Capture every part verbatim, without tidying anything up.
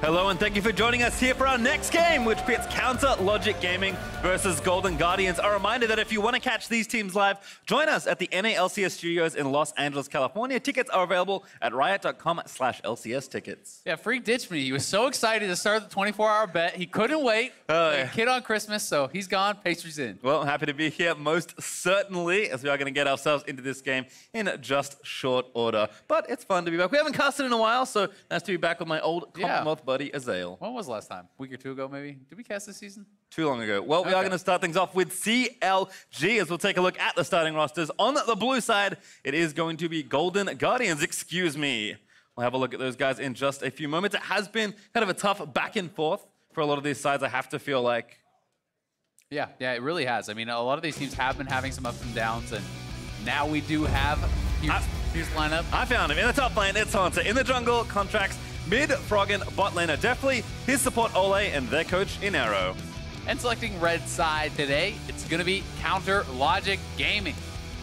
Hello and thank you for joining us here for our next game, which pits Counter Logic Gaming versus Golden Guardians. A reminder that if you want to catch these teams live, join us at the N A L C S studios in Los Angeles, California. Tickets are available at riot dot com slash L C S tickets. Yeah, Freak ditched me. He was so excited to start the twenty-four hour bet. He couldn't wait. Oh, Like yeah. a kid on Christmas, so he's gone. Pastries in. Well, happy to be here most certainly, as we are going to get ourselves into this game in just short order. But it's fun to be back. We haven't casted in a while, so nice to be back with my old Yeah. Commonwealth buddy, Azael. When was the last time? A week or two ago, maybe? Did we cast this season? Too long ago. Well, we are Okay. going to start things off with C L G as we'll take a look at the starting rosters. On the blue side, it is going to be Golden Guardians, excuse me. We'll have a look at those guys in just a few moments. It has been kind of a tough back and forth for a lot of these sides, I have to feel like. Yeah, yeah, it really has. I mean, a lot of these teams have been having some ups and downs, and now we do have. Here's, I- here's the lineup. I found him in the top lane. It's Hunter. In the jungle, Contracts, mid, Froggen, bot laner, Deftly, his support, Ole, and their coach, Inaro. And selecting red side today, it's going to be Counter Logic Gaming.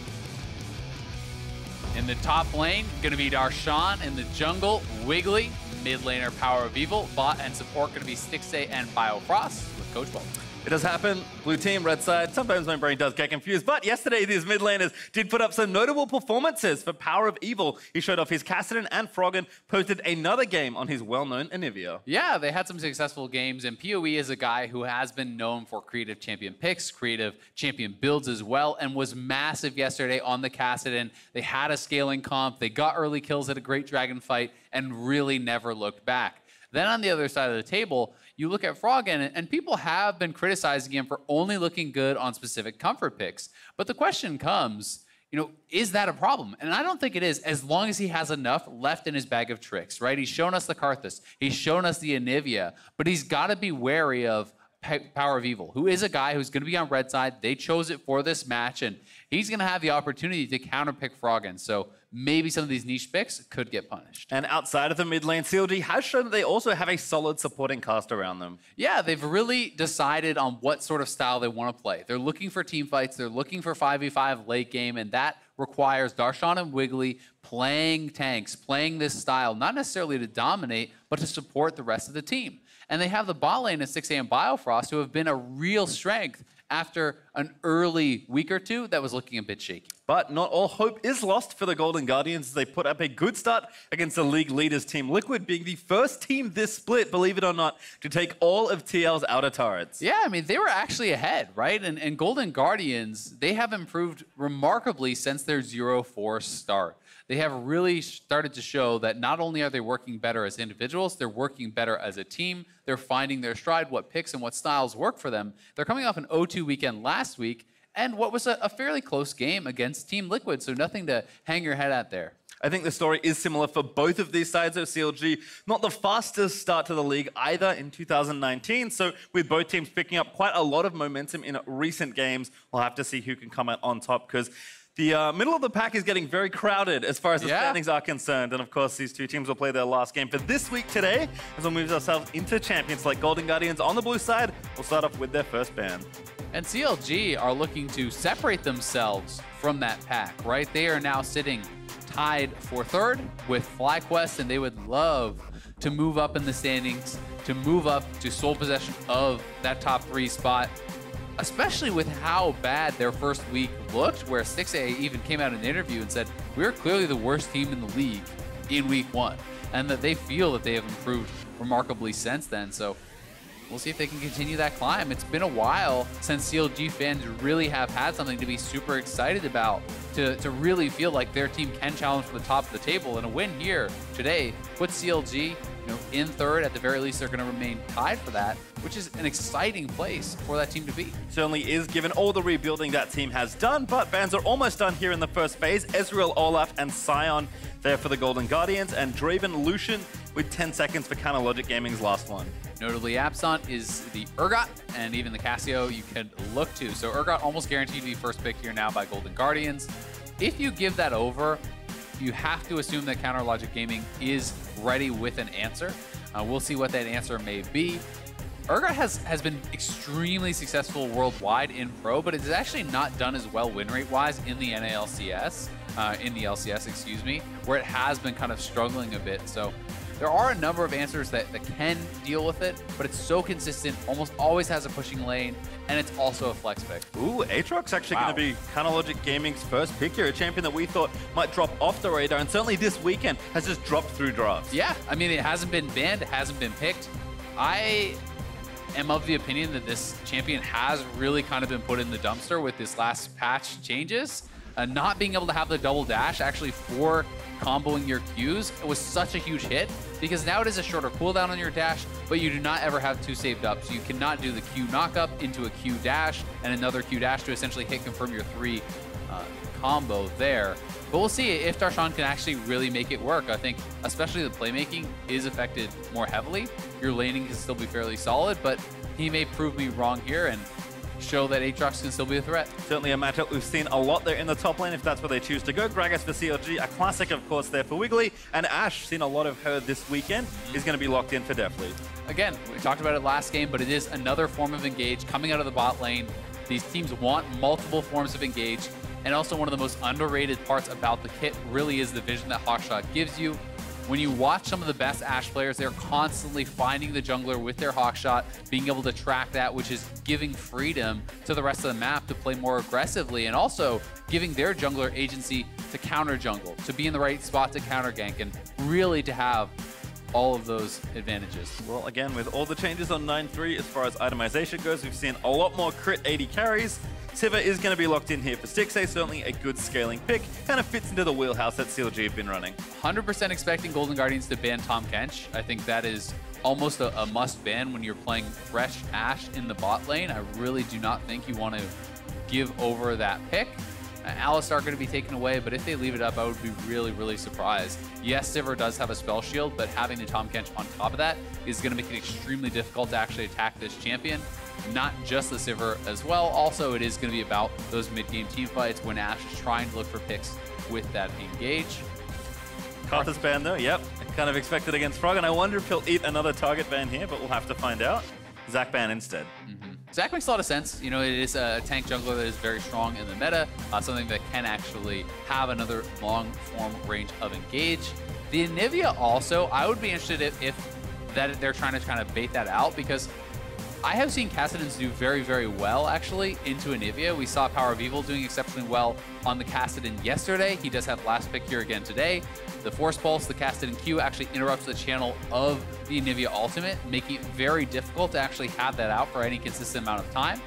In the top lane, going to be Darshan. In the jungle, Wiggly. Mid laner, Power of Evil. Bot and support going to be Stixxay and Biofrost with Coach Ball. It does happen. Blue team, red side. Sometimes my brain does get confused. But yesterday, these mid laners did put up some notable performances for Power of Evil. He showed off his Kassadin and Froggen, posted another game on his well-known Anivia. Yeah, they had some successful games, and P O E is a guy who has been known for creative champion picks, creative champion builds as well, and was massive yesterday on the Kassadin. They had a scaling comp, they got early kills at a great dragon fight, and really never looked back. Then on the other side of the table, you look at Froggen, and people have been criticizing him for only looking good on specific comfort picks. But the question comes, you know, is that a problem? And I don't think it is, as long as he has enough left in his bag of tricks, right? He's shown us the Karthus, he's shown us the Anivia, but he's got to be wary of Power of Evil, who is a guy who's going to be on red side. They chose it for this match, and he's going to have the opportunity to counterpick Froggen. So maybe some of these niche picks could get punished. And outside of the mid lane, C L G has shown that they also have a solid supporting cast around them. Yeah, they've really decided on what sort of style they want to play. They're looking for team fights. They're looking for five v five late game, and that requires Darshan and Wiggly playing tanks, playing this style, not necessarily to dominate, but to support the rest of the team. And they have the bot lane at Stixxay and Biofrost, who have been a real strength after an early week or two that was looking a bit shaky. But not all hope is lost for the Golden Guardians as they put up a good start against the league leaders Team Liquid, being the first team this split, believe it or not, to take all of T L's outer turrets. Yeah, I mean, they were actually ahead, right? And, and Golden Guardians, they have improved remarkably since their zero four start. They have really started to show that not only are they working better as individuals, they're working better as a team. They're finding their stride, what picks and what styles work for them. They're coming off an oh two weekend last week, and what was a, a fairly close game against Team Liquid, so nothing to hang your head at there. I think the story is similar for both of these sides of C L G. Not the fastest start to the league either in two thousand nineteen, so with both teams picking up quite a lot of momentum in recent games, we'll have to see who can come out on top, because the uh, middle of the pack is getting very crowded as far as the Yeah. standings are concerned. And of course, these two teams will play their last game for this week today as we'll move ourselves into champions like Golden Guardians on the blue side. We'll start off with their first ban. And C L G are looking to separate themselves from that pack, right? They are now sitting tied for third with FlyQuest, and they would love to move up in the standings, to move up to sole possession of that top three spot, especially with how bad their first week looked, where Stixxay even came out in an interview and said, we're clearly the worst team in the league in week one, and that they feel that they have improved remarkably since then. So we'll see if they can continue that climb. It's been a while since C L G fans really have had something to be super excited about, to, to really feel like their team can challenge for the top of the table. And a win here today puts C L G, you know, in third. At the very least, they're going to remain tied for that, which is an exciting place for that team to be. Certainly is, given all the rebuilding that team has done, but bans are almost done here in the first phase. Ezreal, Olaf, and Sion there for the Golden Guardians, and Draven, Lucian with ten seconds for Counter Logic Gaming's last one. Notably absent is the Urgot and even the Cassio you could look to. So Urgot almost guaranteed to be first pick here now by Golden Guardians. If you give that over, you have to assume that Counter Logic Gaming is ready with an answer. Uh, we'll see what that answer may be. Urgot has, has been extremely successful worldwide in pro, but it's actually not done as well win rate-wise in the N A L C S, uh, in the L C S, excuse me, where it has been kind of struggling a bit. So There are a number of answers that, that can deal with it, but it's so consistent, almost always has a pushing lane, and it's also a flex pick. Ooh, Aatrox actually Wow. going to be Kinalogic Gaming's first pick here, a champion that we thought might drop off the radar, and certainly this weekend has just dropped through drafts. Yeah, I mean, it hasn't been banned, it hasn't been picked. I am of the opinion that this champion has really kind of been put in the dumpster with this last patch changes. Uh, not being able to have the double dash actually for comboing your Qs was such a huge hit, because now it is a shorter cooldown on your dash, but you do not ever have two saved up. So you cannot do the Q knockup into a Q dash and another Q dash to essentially hit confirm your three uh, combo there. But we'll see if Darshan can actually really make it work. I think especially the playmaking is affected more heavily. Your laning can still be fairly solid, but he may prove me wrong here and show that Aatrox can still be a threat. Certainly a matchup we've seen a lot there in the top lane if that's where they choose to go. Gragas for C L G, a classic of course there for Wiggly, and Ashe, seen a lot of her this weekend, is going to be locked in for Deathlead. Again, we talked about it last game, but it is another form of engage coming out of the bot lane. These teams want multiple forms of engage, and also one of the most underrated parts about the kit really is the vision that Hawkshot gives you. When you watch some of the best Ashe players, they're constantly finding the jungler with their Hawkshot, being able to track that, which is giving freedom to the rest of the map to play more aggressively, and also giving their jungler agency to counter jungle, to be in the right spot to counter gank, and really to have all of those advantages. Well, again, with all the changes on nine three as far as itemization goes, we've seen a lot more crit eighty carries. Sivir is going to be locked in here for Stixxay, certainly a good scaling pick. Kind of fits into the wheelhouse that C L G have been running. one hundred percent expecting Golden Guardians to ban Tahm Kench. I think that is almost a, a must ban when you're playing fresh Ashe in the bot lane. I really do not think you want to give over that pick. Uh, Alistar going to be taken away, but if they leave it up, I would be really, really surprised. Yes, Sivir does have a spell shield, but having the Tahm Kench on top of that is going to make it extremely difficult to actually attack this champion. Not just the Sivir as well. Also, it is going to be about those mid-game team fights when Ashe is trying to look for picks with that engage. Karthus ban though, yep. Kind of expected against Frog, and I wonder if he'll eat another target ban here, but we'll have to find out. Zac ban instead. Mm-hmm. Zac makes a lot of sense. You know, it is a tank jungler that is very strong in the meta, uh, something that can actually have another long form range of engage. The Anivia also, I would be interested if, if that they're trying to kind of bait that out, because I have seen Kassadins do very, very well, actually, into Anivia. We saw Power of Evil doing exceptionally well on the Kassadin yesterday. He does have last pick here again today. The Force Pulse, the Kassadin Q, actually interrupts the channel of the Anivia ultimate, making it very difficult to actually have that out for any consistent amount of time.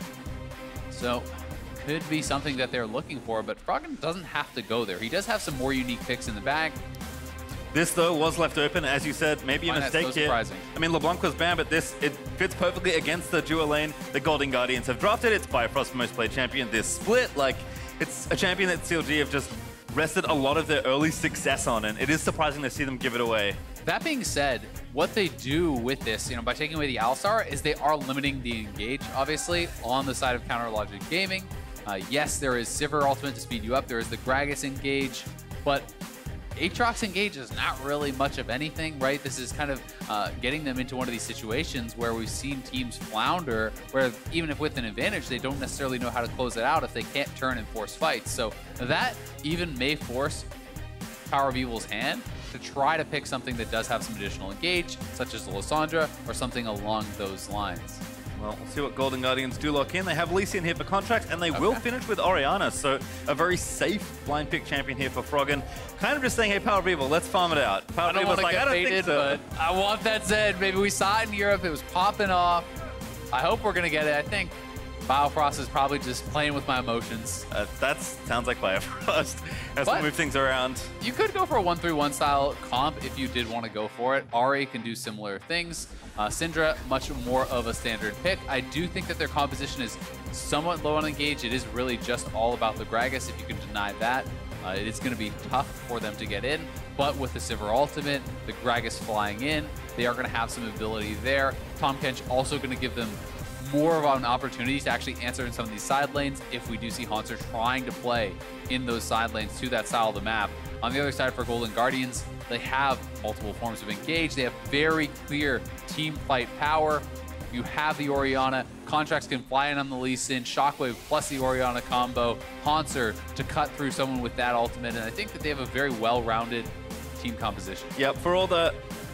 So, could be something that they're looking for, but Froggen doesn't have to go there. He does have some more unique picks in the bag. This, though, was left open. As you said, maybe a Find that mistake so here. surprising. I mean, LeBlanc was banned, but this, it fits perfectly against the dual lane. The Golden Guardians have drafted. It's Bifrost most played champion. This split, like, it's a champion that C L G have just rested a lot of their early success on, and it is surprising to see them give it away. That being said, what they do with this, you know, by taking away the Alistar, is they are limiting the engage, obviously, on the side of Counter Logic Gaming. Uh, yes, there is Sivir ultimate to speed you up. There is the Gragas engage, but Aatrox engage is not really much of anything, right? This is kind of uh, getting them into one of these situations where we've seen teams flounder, where even if with an advantage, they don't necessarily know how to close it out if they can't turn and force fights. So that even may force Power of Evil's hand to try to pick something that does have some additional engage, such as the Lissandra or something along those lines. Well, we'll see what Golden Guardians do lock in. They have Lee Sin here for contract, and they Okay. will finish with Orianna, so a very safe blind pick champion here for Froggen. Kind of just saying, hey, Power of Evil, let's farm it out. Power I of don't Evil's want to like, get I don't baited, think so. but I want that Zed. Maybe we saw it in Europe. It was popping off. I hope we're going to get it. I think Biofrost is probably just playing with my emotions. Uh, that sounds like Bifrost as we But- move things around. You could go for a one three one style comp if you did want to go for it. Ahri can do similar things. Uh, Syndra, much more of a standard pick. I do think that their composition is somewhat low on engage. It is really just all about the Gragas. If you can deny that, uh, it is going to be tough for them to get in. But with the Sivir ultimate, the Gragas flying in, they are going to have some ability there. Tahm Kench also going to give them more of an opportunity to actually answer in some of these side lanes if we do see Haunter trying to play in those side lanes to that style of the map. On the other side for Golden Guardians, they have multiple forms of engage. They have very clear team fight power. You have the Orianna. Contracts can fly in on the Lee Sin. Shockwave plus the Orianna combo. Haunter to cut through someone with that ultimate. And I think that they have a very well-rounded team composition. Yep, for all the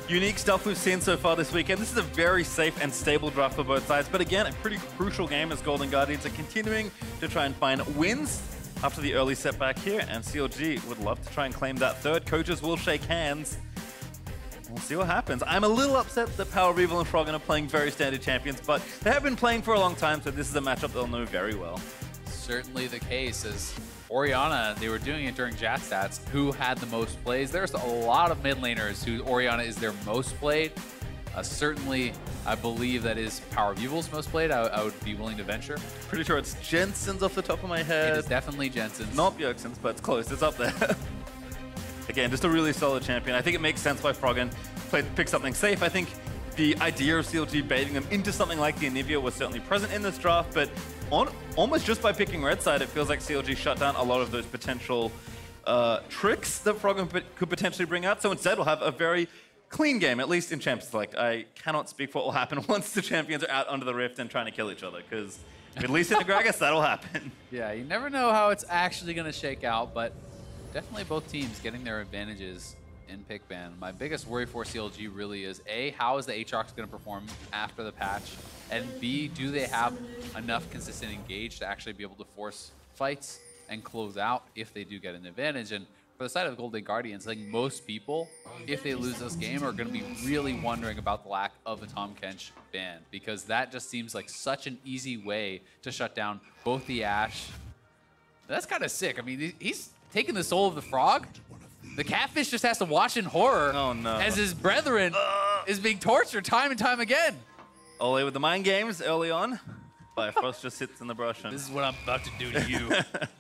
unique stuff we've seen so far this weekend. This is a very safe and stable draft for both sides, but again, a pretty crucial game as Golden Guardians are continuing to try and find wins after the early setback here, and C L G would love to try and claim that third. Coaches will shake hands. We'll see what happens. I'm a little upset that Power of Evil and Froggen are playing very standard champions, but they have been playing for a long time, so this is a matchup they'll know very well. Certainly the case, as Orianna, they were doing it during JackStats, who had the most plays. There's a lot of mid laners who Orianna is their most played. Uh, certainly, I believe that is Power of Evil's most played. I, I would be willing to venture. Pretty sure it's Jensen's off the top of my head. It is definitely Jensen's. Not Bjergsen's, but it's close. It's up there. Again, just a really solid champion. I think it makes sense why Froggen played, pick something safe. I think the idea of C L G baiting them into something like the Anivia was certainly present in this draft, but on, almost just by picking red side, it feels like C L G shut down a lot of those potential uh, tricks that Froggen could potentially bring out. So instead, we'll have a very clean game, at least in Champions Select. I cannot speak for what will happen once the champions are out under the rift and trying to kill each other, because at least in the Gragas, that'll happen. Yeah, you never know how it's actually going to shake out, but definitely both teams getting their advantages in pick ban. My biggest worry for C L G really is A, how is the Aatrox going to perform after the patch? And B, do they have enough consistent engage to actually be able to force fights and close out if they do get an advantage? And for the side of Golden Guardians, I think most people, if they lose this game, are going to be really wondering about the lack of a Tahm Kench ban, because that just seems like such an easy way to shut down both the Ashe. That's kind of sick. I mean, he's taking the soul of the frog. The catfish just has to watch in horror oh, no. as his brethren uh. is being tortured time and time again. Ole with the mind games early on. Bifrost just sits in the brush. And this is what I'm about to do to you.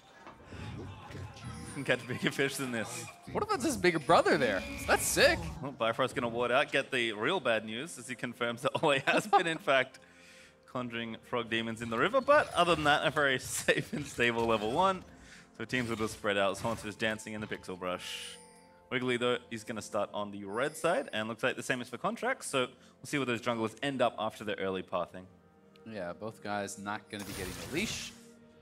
Can catch bigger fish than this. What about this bigger brother there? That's sick. Well, Bifrost's going to ward out, get the real bad news as he confirms that Ole has been, in fact, conjuring frog demons in the river. But other than that, a very safe and stable level one. So teams will just spread out as Haunter is dancing in the pixel brush. Wiggly, though, is going to start on the red side, and looks like the same as for Contracts. So we'll see where those junglers end up after their early pathing. Yeah, both guys not going to be getting a leash.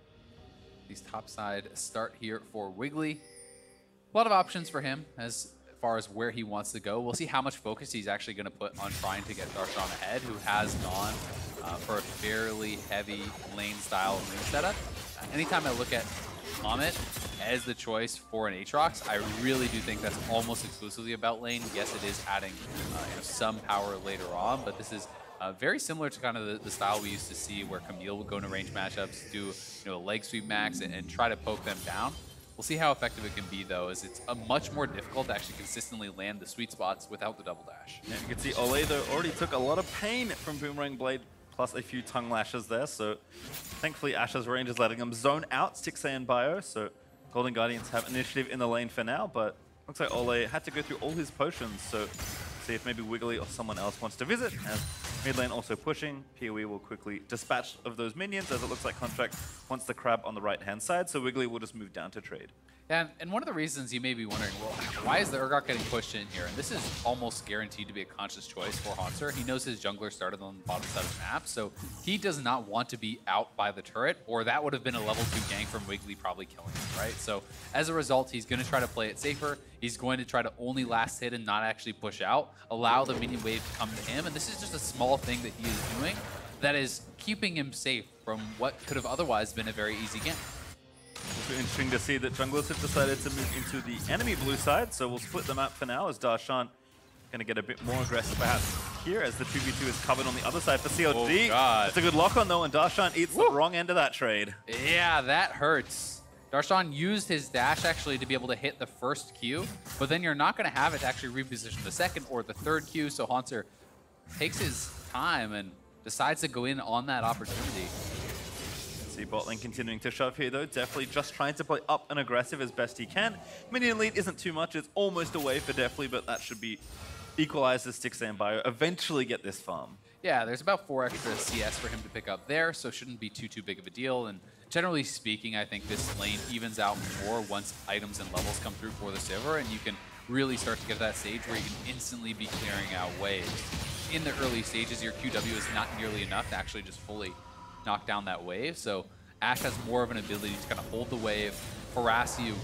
These top side start here for Wiggly. A lot of options for him as far as where he wants to go. We'll see how much focus he's actually going to put on trying to get Darshan ahead, who has gone uh, for a fairly heavy lane style lane setup. Uh, anytime I look at Comet as the choice for an Aatrox, I really do think that's almost exclusively about lane. Yes, it is adding uh, you know, some power later on, but this is Uh, very similar to kind of the, the style we used to see where Camille would go into range matchups, do you know a leg sweep max, and, and try to poke them down. We'll see how effective it can be, though, as it's a much more difficult to actually consistently land the sweet spots without the double dash. Yeah, you can see Ole, though, already took a lot of pain from Boomerang Blade, plus a few tongue lashes there. So thankfully, Ashe's range is letting them zone out six A and Bio. So Golden Guardians have initiative in the lane for now, but looks like Ole had to go through all his potions. So see if maybe Wiggly or someone else wants to visit. As mid lane also pushing, P O E will quickly dispatch of those minions, as it looks like Contract wants the crab on the right-hand side, so Wiggly will just move down to trade. And, and one of the reasons you may be wondering, well, why is the Urgot getting pushed in here? And this is almost guaranteed to be a conscious choice for Haunter. He knows his jungler started on the bottom side of the map, so he does not want to be out by the turret, or that would have been a level two gank from Wiggly probably killing him, right? So as a result, he's going to try to play it safer. He's going to try to only last hit and not actually push out, allow the minion wave to come to him, and this is just a small thing that he is doing that is keeping him safe from what could have otherwise been a very easy game. Also interesting to see that junglers have decided to move into the enemy blue side, so we'll split the map for now as Darshan going to get a bit more aggressive perhaps here as the two v two is covered on the other side for C L G. Oh God. It's a good lock on though, and Darshan eats Woo. the wrong end of that trade. Yeah, that hurts. Darshan used his dash actually to be able to hit the first Q, but then you're not going to have it to actually reposition the second or the third Q, so Haunter takes his time and decides to go in on that opportunity. See bot lane continuing to shove here though, definitely just trying to play up and aggressive as best he can. Minion lead isn't too much, it's almost away for Deathly, but that should be equalized as Stix and Bio eventually get this farm. Yeah, there's about four extra C S for him to pick up there, so shouldn't be too, too big of a deal. And generally speaking, I think this lane evens out more once items and levels come through for the Sivir, and you can really start to get to that stage where you can instantly be clearing out waves. In the early stages, your Q W is not nearly enough to actually just fully knock down that wave, so Ashe has more of an ability to kind of hold the wave, harass you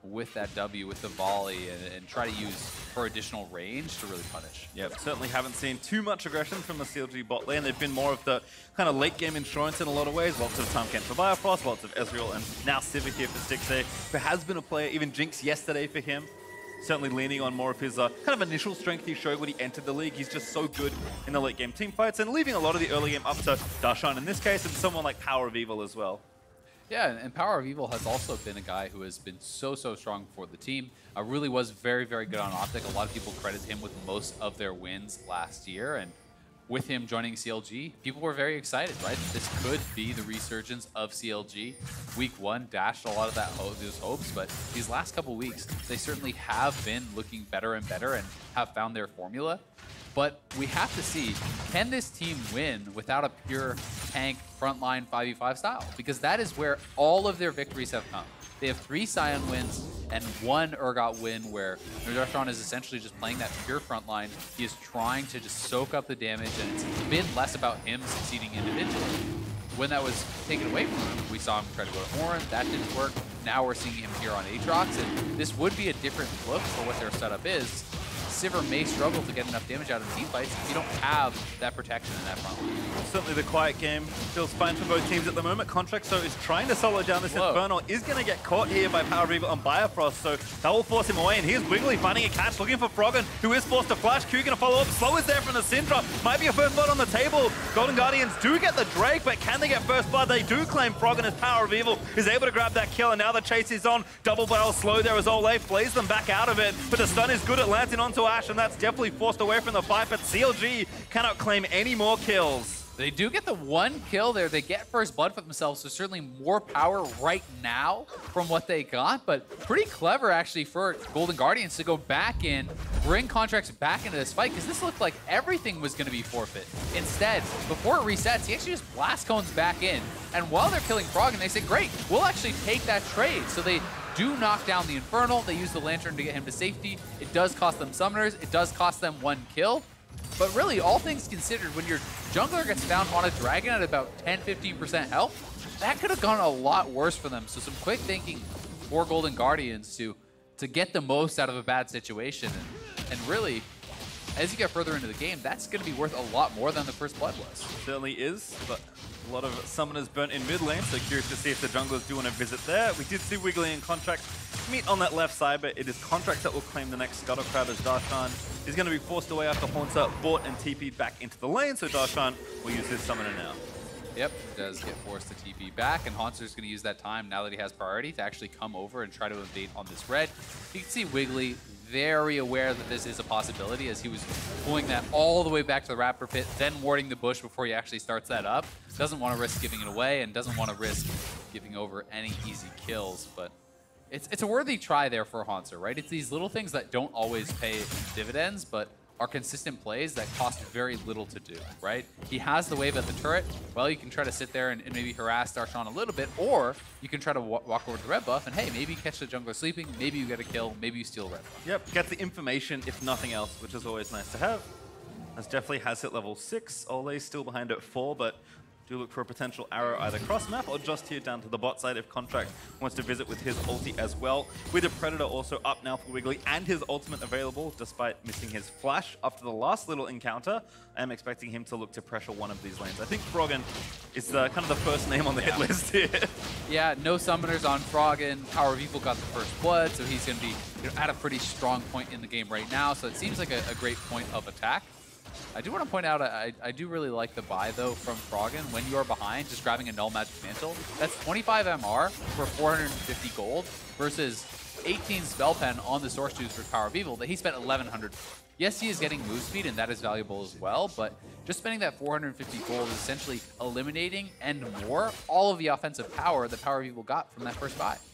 with that W, with the volley, and, and try to use her additional range to really punish. Yep, certainly haven't seen too much aggression from the C L G bot lane. They've been more of the kind of late game insurance in a lot of ways. Lots of Tahm Kench for Bifrost, lots of Ezreal, and now Sivir here for Stixxay, who has been a player, even Jinx yesterday for him. Certainly leaning on more of his uh, kind of initial strength he showed when he entered the league. He's just so good in the late game team fights and leaving a lot of the early game up to Darshan in this case and someone like Power of Evil as well. Yeah, and Power of Evil has also been a guy who has been so, so strong for the team. Uh, really was very, very good on Optic. A lot of people credit him with most of their wins last year. And with him joining C L G, people were very excited, right? This could be the resurgence of C L G. Week one dashed a lot of that ho those hopes, but these last couple weeks, they certainly have been looking better and better and have found their formula. But we have to see, can this team win without a pure tank frontline five v five style? Because that is where all of their victories have come. They have three Sion wins and one Urgot win where Darshan is essentially just playing that pure frontline. He is trying to just soak up the damage, and it's been less about him succeeding individually. When that was taken away from him, we saw him try to go to Orin. That didn't work. Now we're seeing him here on Aatrox, and this would be a different look for what their setup is. Sivir may struggle to get enough damage out of team fights if you don't have that protection in that front line. Certainly the quiet game feels fine for both teams at the moment. Contract so is trying to solo down this Whoa. Infernal, is going to get caught here by Power of Evil and Bifrost, so that will force him away, and here's Wiggly finding a catch, looking for Froggen, who is forced to flash. Q going to follow up. Slow is there from the Syndra. Might be a first blood on the table. Golden Guardians do get the Drake, but can they get first blood? They do claim Froggen as Power of Evil is able to grab that kill, and now the chase is on. Double barrel slow there as Olay flays them back out of it, but the stun is good at landing onto Ashe, and that's definitely forced away from the fight, but C L G cannot claim any more kills. They do get the one kill there. They get first blood for themselves, so certainly more power right now from what they got, but pretty clever actually for Golden Guardians to go back in, bring Contracts back into this fight, because this looked like everything was going to be forfeit. Instead, before it resets, he actually just blast cones back in, and while they're killing Froggen, they say, great, we'll actually take that trade. So they do knock down the Infernal. They use the Lantern to get him to safety. It does cost them Summoners. It does cost them one kill. But really, all things considered, when your jungler gets found on a dragon at about ten, fifteen percent health, that could have gone a lot worse for them. So some quick thinking for Golden Guardians to, to get the most out of a bad situation. And, and really, as you get further into the game, that's going to be worth a lot more than the first blood was. Certainly is, but a lot of summoners burnt in mid lane, so curious to see if the junglers do want to visit there. We did see Wiggly and Contract meet on that left side, but it is Contract that will claim the next Scuttle Crowd as Darshan is going to be forced away after Haunter bought and T P'd back into the lane, so Darshan will use his summoner now. Yep, does get forced to T P back, and Haunter's going to use that time, now that he has priority, to actually come over and try to invade on this red. You can see Wiggly very aware that this is a possibility, as he was pulling that all the way back to the Raptor pit, then warding the bush before he actually starts that up. Doesn't want to risk giving it away, and doesn't want to risk giving over any easy kills, but it's, it's a worthy try there for Haunter, right? It's these little things that don't always pay dividends, but are consistent plays that cost very little to do, right? He has the wave at the turret. Well, you can try to sit there and, and maybe harass Darshan a little bit, or you can try to walk over to the red buff and, hey, maybe catch the jungler sleeping, maybe you get a kill, maybe you steal red buff. Yep, get the information, if nothing else, which is always nice to have. As definitely has hit level six. Ole's still behind at four, but do look for a potential arrow either cross map or just here down to the bot side if Contract wants to visit with his ulti as well. With the Predator also up now for Wiggly and his ultimate available despite missing his flash after the last little encounter. I am expecting him to look to pressure one of these lanes. I think Froggen is the, kind of the first name on the yeah. hit list here. Yeah, no summoners on Froggen. Power of Evil got the first blood, so he's going to be you know, at a pretty strong point in the game right now. So it seems like a, a great point of attack. I do want to point out, I, I do really like the buy, though, from Froggen. When you are behind, just grabbing a Null Magic Mantle, that's twenty-five M R for four hundred fifty gold versus eighteen Spell Pen on the Source Juice for Power of Evil that he spent eleven hundred. Yes, he is getting move speed, and that is valuable as well, but just spending that four hundred fifty gold is essentially eliminating and more all of the offensive power that Power of Evil got from that first buy.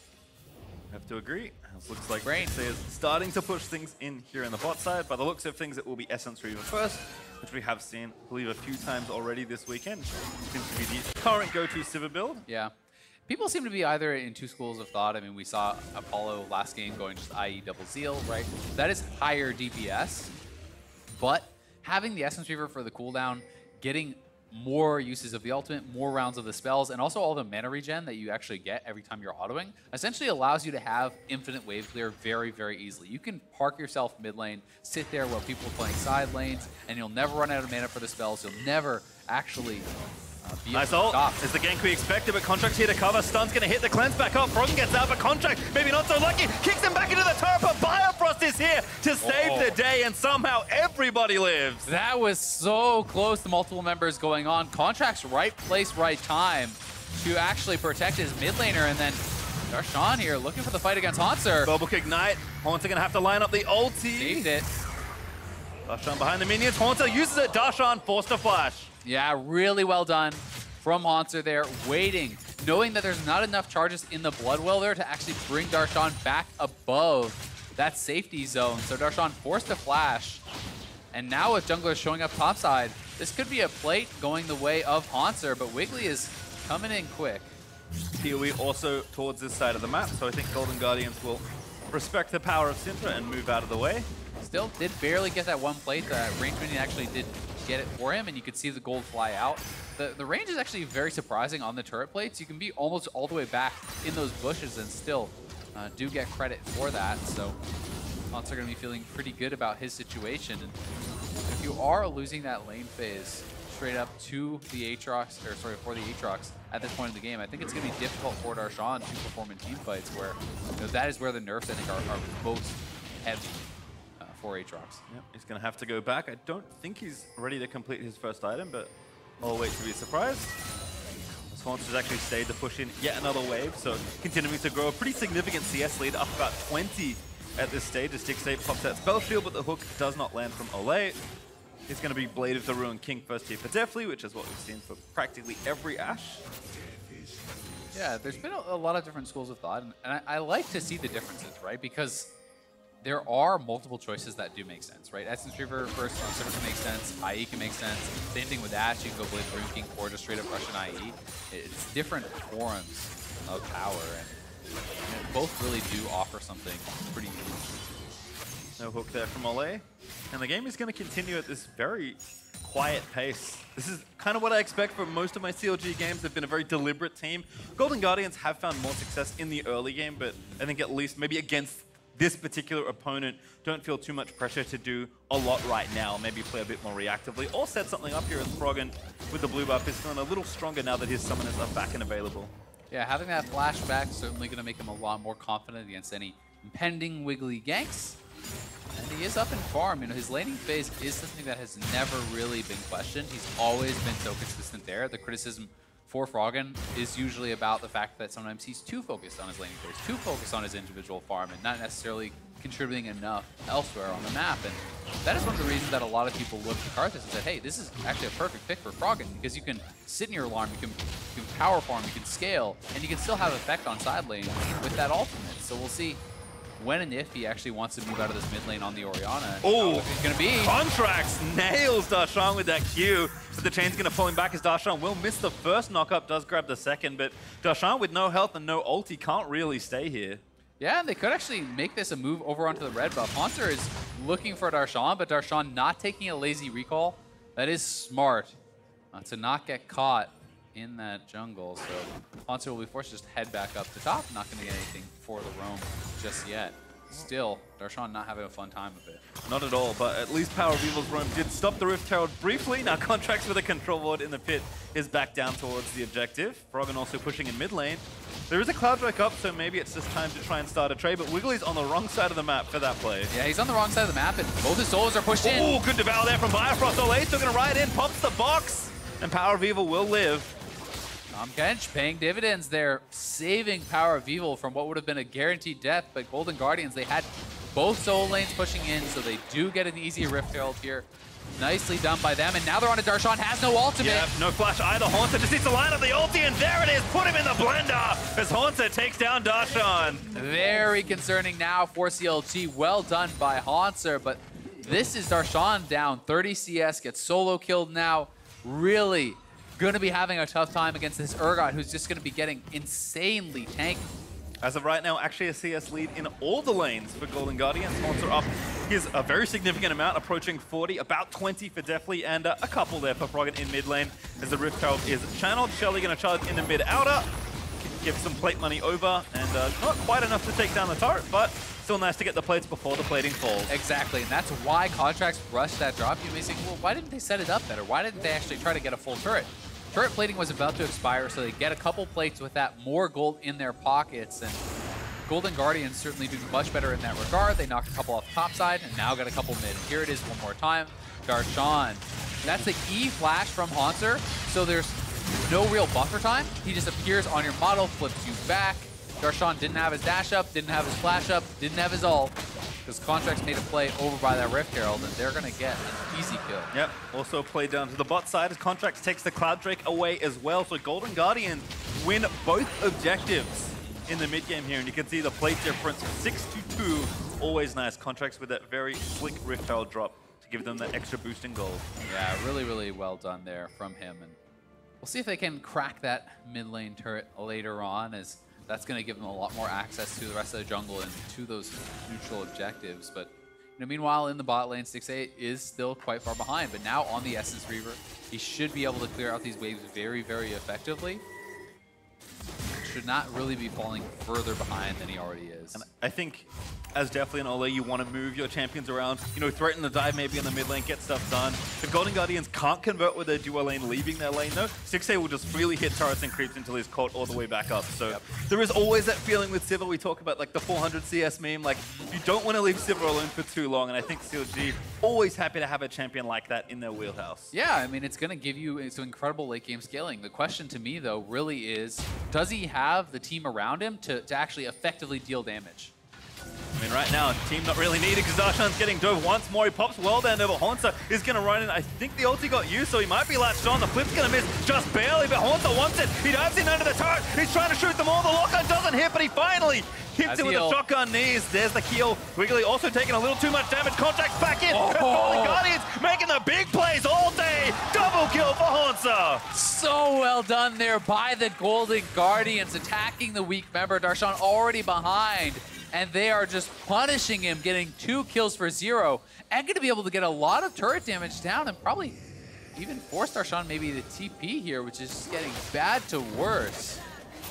I have to agree. It looks like Brain is starting to push things in here in the bot side. By the looks of things, it will be Essence Reaver first, which we have seen, I believe, a few times already this weekend. Seems to be the current go-to Sivir build. Yeah. People seem to be either in two schools of thought. I mean, we saw Apollo last game going just I E double Zeal, right? That is higher D P S, but having the Essence Reaver for the cooldown, getting more uses of the ultimate, more rounds of the spells, and also all the mana regen that you actually get every time you're autoing, essentially allows you to have infinite wave clear very, very easily. You can park yourself mid lane, sit there while people are playing side lanes, and you'll never run out of mana for the spells. You'll never actually uh, be Nice able to ult. stop. It's the gank we expected, but Contract's here to cover. Stun's going to hit the cleanse back up. Froggen gets out, but Contract, maybe not so lucky, kicks him back into the turret, but Bifrost is here to save Oh. the day, and somehow everybody lives. That was so close to multiple members going on. Contract's right place, right time to actually protect his mid laner, and then Darshan here looking for the fight against Hauntzer. Bubble Ignite. Haunter going to have to line up the ulti. Saved it. Darshan behind the minions. Haunter uses it. Darshan forced to flash. Yeah, really well done from Hauntzer there, waiting, knowing that there's not enough charges in the Blood Well there to actually bring Darshan back above that safety zone. So Darshan forced to flash. And now with junglers showing up topside, this could be a plate going the way of Hauntzer, but Wiggly is coming in quick. P O E also towards this side of the map, so I think Golden Guardians will respect the power of Syndra and move out of the way. Still did barely get that one plate. The range minion actually did get it for him, and you could see the gold fly out. The, the range is actually very surprising on the turret plates. You can be almost all the way back in those bushes and still uh, do get credit for that. So Hauntzer going to be feeling pretty good about his situation. And if you are losing that lane phase straight up to the Aatrox, or sorry, for the Aatrox at this point in the game, I think it's going to be difficult for Darshan to perform in team fights where, you know, that is where the nerfs, I think, are, are most heavy uh, for Aatrox. Yep, he's going to have to go back. I don't think he's ready to complete his first item, but I'll wait to be surprised. Hauntzer's actually stayed to push in yet another wave, so continuing to grow a pretty significant C S lead, up about twenty at this stage as Dix eight pops that spell shield, but the hook does not land from Olay. It's going to be Blade of the Ruined King first here for Deathly, which is what we've seen for practically every Ashe. Yeah, there's been a, a lot of different schools of thought, and, and I, I like to see the differences, right? Because there are multiple choices that do make sense, right? Essence Reaver first on server can make sense, I E can make sense. Same thing with Ashe, you can go Blade of the Ruined King or just straight up Russian I E. It's different forms of power, and you know, both really do offer something pretty unique. No hook there from Olay. And the game is going to continue at this very quiet pace. This is kind of what I expect from most of my C L G games. They've been a very deliberate team. Golden Guardians have found more success in the early game, but I think at least maybe against this particular opponent, don't feel too much pressure to do a lot right now. Maybe play a bit more reactively or set something up here as Froggen with the blue buff is feeling a little stronger now that his summoners are back and available. Yeah, having that flashback certainly going to make him a lot more confident against any impending Wiggly ganks. And he is up in farm. You know, his laning phase is something that has never really been questioned. He's always been so consistent there. The criticism for Froggen is usually about the fact that sometimes he's too focused on his laning phase, too focused on his individual farm, and not necessarily contributing enough elsewhere on the map. And that is one of the reasons that a lot of people look to Karthus and said, hey, this is actually a perfect pick for Froggen, because you can sit in your alarm, you can, you can power farm, you can scale, and you can still have effect on side lane with that ultimate. So we'll see when and if he actually wants to move out of this mid lane on the Orianna. Oh, he's going to be. Contracts nails Darshan with that Q. But the chain's going to pull him back as Darshan will miss the first knockup, does grab the second. But Darshan with no health and no ulti can't really stay here. Yeah, and they could actually make this a move over onto the red buff. Haunter is looking for Darshan, but Darshan not taking a lazy recall. That is smart uh, to not get caught in that jungle. So Haunter will be forced to just head back up to top. Not going to get anything for the roam just yet. Still, Darshan not having a fun time with it. Not at all, but at least Power of Evil's roam did stop the Rift Herald briefly. Now Contracts with a control ward in the pit is back down towards the objective. Froggen also pushing in mid lane. There is a Cloudstrike up, so maybe it's just time to try and start a trade, but Wiggly's on the wrong side of the map for that play. Yeah, he's on the wrong side of the map, and both his souls are pushed in. Oh, good devour there from Bifrost. Olay still going to ride in, pops the box, and Power of Evil will live. Tahm Kench paying dividends there, saving Power of Evil from what would have been a guaranteed death, but Golden Guardians, they had both soul lanes pushing in, so they do get an easy Rift Herald here. Nicely done by them, and now they're on to Darshan, has no ultimate. Yeah, no flash either. Haunter just needs to line up the ulti, and there it is. Put him in the blender as Haunter takes down Darshan. Very concerning now for C L G. Well done by Haunter, but this is Darshan down. thirty C S, gets solo killed now. Really going to be having a tough time against this Urgot, who's just going to be getting insanely tanked. As of right now, actually a C S lead in all the lanes for Golden Guardians. Haunts are up. Here's a very significant amount, approaching forty, about twenty for Deftly, and uh, a couple there for Froggen in mid lane. As the Rift Herald is channeled, Shelly going to charge in the mid outer, give some plate money over, and uh, not quite enough to take down the turret, but still nice to get the plates before the plating falls. Exactly, and that's why Contracts rushed that drop. You may say, well, why didn't they set it up better? Why didn't they actually try to get a full turret? Turret plating was about to expire, so they get a couple plates with that more gold in their pockets, and Golden Guardians certainly do much better in that regard. They knocked a couple off top side, and now got a couple mid. Here it is one more time. Darshan. That's the E flash from Haunter, so there's no real buffer time. He just appears on your model, flips you back. Darshan didn't have his dash up, didn't have his flash up, didn't have his ult, because Contracts made a play over by that Rift Herald, and they're going to get an easy kill. Yep, also played down to the bot side as Contracts takes the Cloud Drake away as well, so Golden Guardians win both objectives in the mid game here, and you can see the plate difference, six to two. Always nice. Contracts with that very slick Rift Herald drop to give them that extra boost in gold. Yeah, really, really well done there from him, and we'll see if they can crack that mid lane turret later on, as that's going to give them a lot more access to the rest of the jungle and to those neutral objectives. But you know, meanwhile, in the bot lane, Stixxay is still quite far behind, but now on the Essence Reaver, he should be able to clear out these waves very, very effectively. Should not really be falling further behind than he already is. And I think, as Deftly and Ole, you want to move your champions around, you know, threaten the dive maybe in the mid lane, get stuff done. If Golden Guardians can't convert with their duo lane leaving their lane though, Stixxay will just freely hit turrets and creeps until he's caught all the way back up. So yep. There is always that feeling with Sivir. We talk about like the four hundred C S meme, like you don't want to leave Sivir alone for too long, and I think C L G always happy to have a champion like that in their wheelhouse. Yeah, I mean, it's going to give you some incredible late game scaling. The question to me though really is, does he have the team around him to, to actually effectively deal damage? I mean, right now, team not really needed because Darshan's getting dove once more. He pops well down over. Haunter is going to run in. I think the ulti got used, so he might be latched on. The flip's going to miss just barely, but Haunter wants it. He dives in under the turret. He's trying to shoot them all. The lock-on doesn't hit, but he finally hits it with the shotgun knees. There's the kill. Wiggly also taking a little too much damage. Contracts back in. Oh. Golden Guardians making the big plays all day. Double kill for Haunter. So well done there by the Golden Guardians, attacking the weak member. Darshan already behind, and they are just punishing him, getting two kills for zero, and going to be able to get a lot of turret damage down and probably even force Darshan maybe the T P here, which is just getting bad to worse.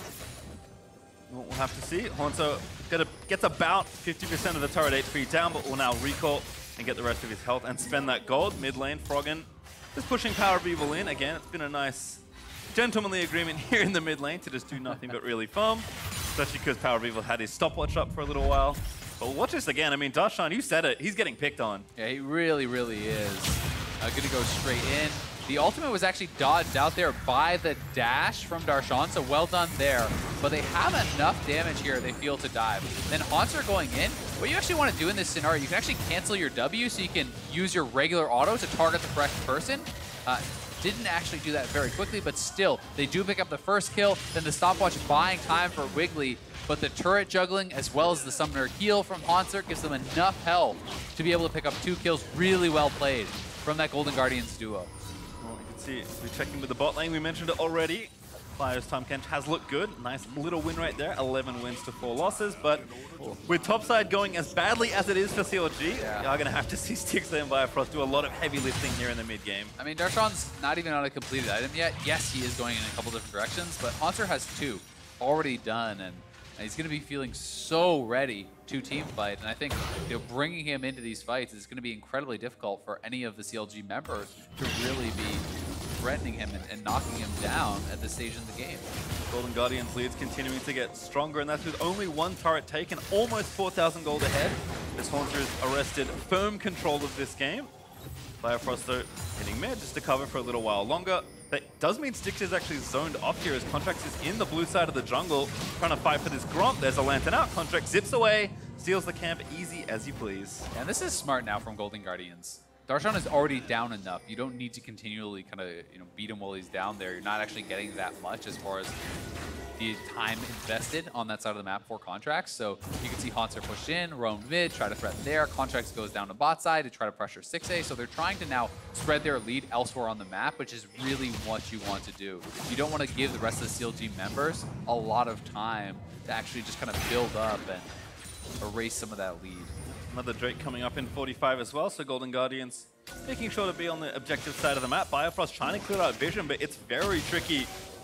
We'll have to see. Haunter gets about fifty percent of the turret H P down, but will now recall and get the rest of his health and spend that gold. Mid lane, Froggen just pushing Power of Evil in. Again, it's been a nice gentlemanly agreement here in the mid lane to just do nothing but really farm, especially because Power of Evil had his stopwatch up for a little while. But watch this again. I mean, Darshan, you said it. He's getting picked on. Yeah, he really, really is. Uh, gonna go straight in. The ultimate was actually dodged out there by the dash from Darshan, so well done there. But they have enough damage here, they feel, to dive. Then Haunter going in. What you actually want to do in this scenario, you can actually cancel your W so you can use your regular auto to target the correct person. Uh, didn't actually do that very quickly, but still, they do pick up the first kill. Then the stopwatch buying time for Wiggly, but the turret juggling as well as the summoner heal from Haunter gives them enough health to be able to pick up two kills. Really well played from that Golden Guardians duo. Well, you can see, we're checking with the bot lane. We mentioned it already. Flyers Tahm Kench has looked good. Nice little win right there. eleven wins to four losses. But with topside going as badly as it is for C L G, yeah. you are going to have to see Stixxay and Bifrost do a lot of heavy lifting here in the mid game. I mean, Darshan's not even on a completed item yet. Yes, he is going in a couple different directions, but Haunter has two already done, and, and he's going to be feeling so ready to team fight. And I think, you know, bringing him into these fights is going to be incredibly difficult for any of the C L G members to really be threatening him and, and knocking him down at this stage in the game. Golden Guardians leads continuing to get stronger, and that's with only one turret taken, almost four thousand gold ahead. This Haunter is arrested firm control of this game. Bifrost though hitting mid just to cover for a little while longer. That does mean Stixxay is actually zoned off here as Contracts is in the blue side of the jungle trying to fight for this Gromp. There's a lantern out. Contracts zips away, steals the camp easy as you please. And this is smart now from Golden Guardians. Darshan is already down enough. You don't need to continually kind of you know beat him while he's down there. You're not actually getting that much as far as the time invested on that side of the map for Contracts. So you can see Haunter push in, roam mid, try to threat there. Contracts goes down to bot side to try to pressure six A. So they're trying to now spread their lead elsewhere on the map, which is really what you want to do. You don't want to give the rest of the C L G members a lot of time to actually just kind of build up and erase some of that lead. Another Drake coming up in forty-five as well, so Golden Guardians making sure to be on the objective side of the map. Biofrost trying to clear out vision, but it's very tricky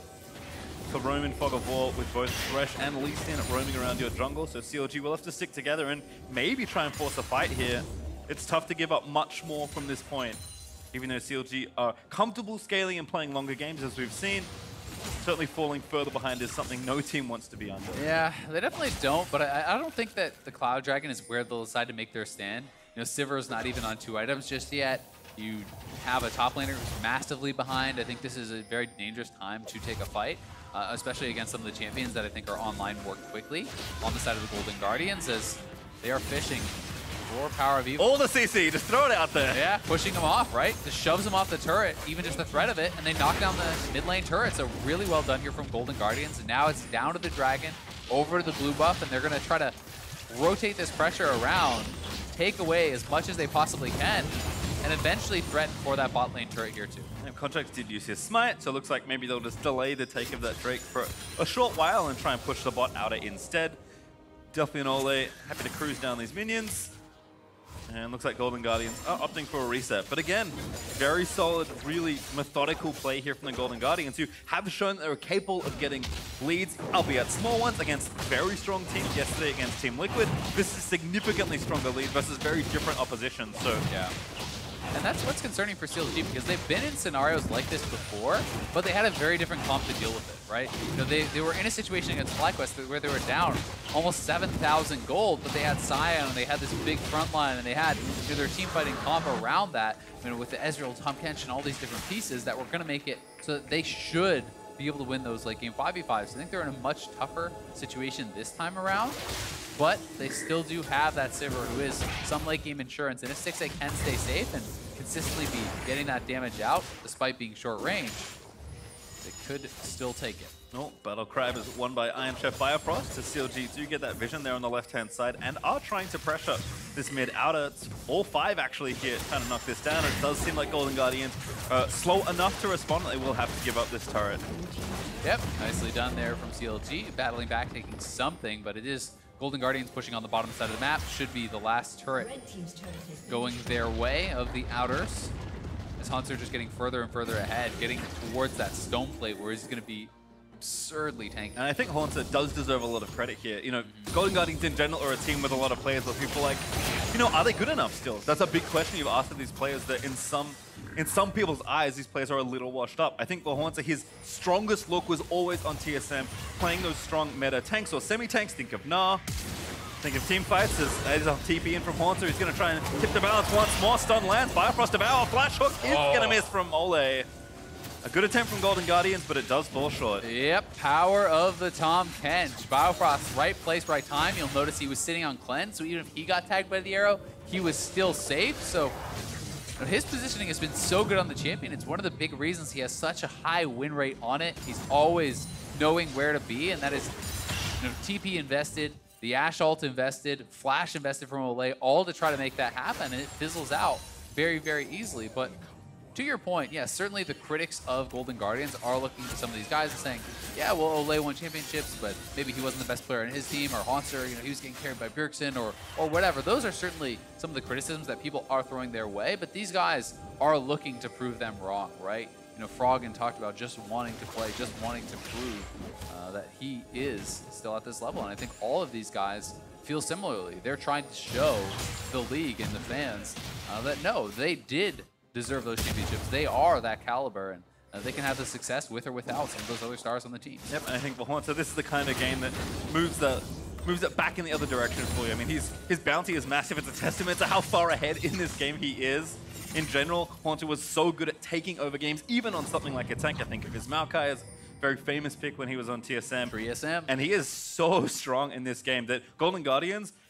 for roam in Fog of War with both Thresh and Lee Sin roaming around your jungle, so C L G will have to stick together and maybe try and force a fight here. It's tough to give up much more from this point, even though C L G are comfortable scaling and playing longer games as we've seen. Certainly falling further behind is something no team wants to be under. Yeah, they definitely don't, but I, I don't think that the Cloud Dragon is where they'll decide to make their stand. You know, Sivir is not even on two items just yet. You have a top laner who's massively behind. I think this is a very dangerous time to take a fight, uh, especially against some of the champions that I think are online more quickly on the side of the Golden Guardians, as they are fishing for Power of Evil. All the C C, just throw it out there. Yeah, pushing them off, right? Just shoves them off the turret, even just the threat of it, and they knock down the mid lane turret. So really well done here from Golden Guardians. And now it's down to the Dragon, over to the blue buff, and they're going to try to rotate this pressure around, take away as much as they possibly can, and eventually threaten for that bot lane turret here too. And Contracts did use his smite, so it looks like maybe they'll just delay the take of that Drake for a short while and try and push the bot outer instead. Delphi and Ole happy to cruise down these minions. And looks like Golden Guardians are opting for a reset. But again, very solid, really methodical play here from the Golden Guardians, who have shown they're capable of getting leads, albeit small ones, against very strong teams yesterday against Team Liquid. This is significantly stronger lead versus very different opposition. So yeah. And that's what's concerning for C L G, because they've been in scenarios like this before, but they had a very different comp to deal with it, right? You know, they, they were in a situation against FlyQuest where they were down almost seven thousand gold, but they had Sion, and they had this big front line, and they had you know, their team fighting comp around that, you know, with the Ezreal, Tahm Kench, and all these different pieces that were going to make it so that they should be able to win those late game five v fives. I think they're in a much tougher situation this time around, but they still do have that Sivir, who is some late game insurance, and if six A can stay safe and consistently be getting that damage out despite being short range, they could still take it. Oh, Battle Crab is won by Iron Chef Biofrost. As C L G do get that vision there on the left-hand side and are trying to pressure this mid outer. It's all five actually here trying to knock this down. It does seem like Golden Guardians are slow enough to respond that they will have to give up this turret. Yep, nicely done there from C L G. Battling back, taking something, but it is Golden Guardians pushing on the bottom side of the map. Should be the last turret going their way of the outers. As Haunter just getting further and further ahead, getting towards that stone plate where he's going to be absurdly tanky. And I think Haunter does deserve a lot of credit here. You know, Golden Guardians in general are a team with a lot of players where people are like, you know, are they good enough still? That's a big question you've asked of these players, that in some in some people's eyes, these players are a little washed up. I think for Haunter, his strongest look was always on T S M, playing those strong meta tanks or semi-tanks. Think of Gnar. Think of team fights as there's a T P in from Haunter. He's going to try and tip the balance once more. Stun lands. Biofrost Devour. Flash hook is oh. going to miss from Ole. A good attempt from Golden Guardians, but it does fall short. Yep, power of the Tahm Kench. Biofrost, right place, right time. You'll notice he was sitting on Cleanse, so even if he got tagged by the arrow, he was still safe. So you know, his positioning has been so good on the champion. It's one of the big reasons he has such a high win rate on it. He's always knowing where to be, and that is you know, T P invested, the Ashe ult invested, Flash invested from Ole, all to try to make that happen, and it fizzles out very, very easily. But to your point, yes, certainly the critics of Golden Guardians are looking at some of these guys and saying, yeah, well, Ole won championships, but maybe he wasn't the best player in his team, or Haunter, you know, he was getting carried by Bjergsen, or or whatever. Those are certainly some of the criticisms that people are throwing their way, but these guys are looking to prove them wrong, right? You know, Froggen talked about just wanting to play, just wanting to prove uh, that he is still at this level, and I think all of these guys feel similarly. They're trying to show the league and the fans uh, that no, they did deserve those championships. They are that caliber, and uh, they can have the success with or without some of those other stars on the team. Yep, and I think for Haunter, this is the kind of game that moves the moves it back in the other direction for you. I mean, he's, his bounty is massive. It's a testament to how far ahead in this game he is. In general, Haunter was so good at taking over games, even on something like a tank. I think of his Maokai as a very famous pick when he was on T S M. three S M. And he is so strong in this game that Golden Guardians,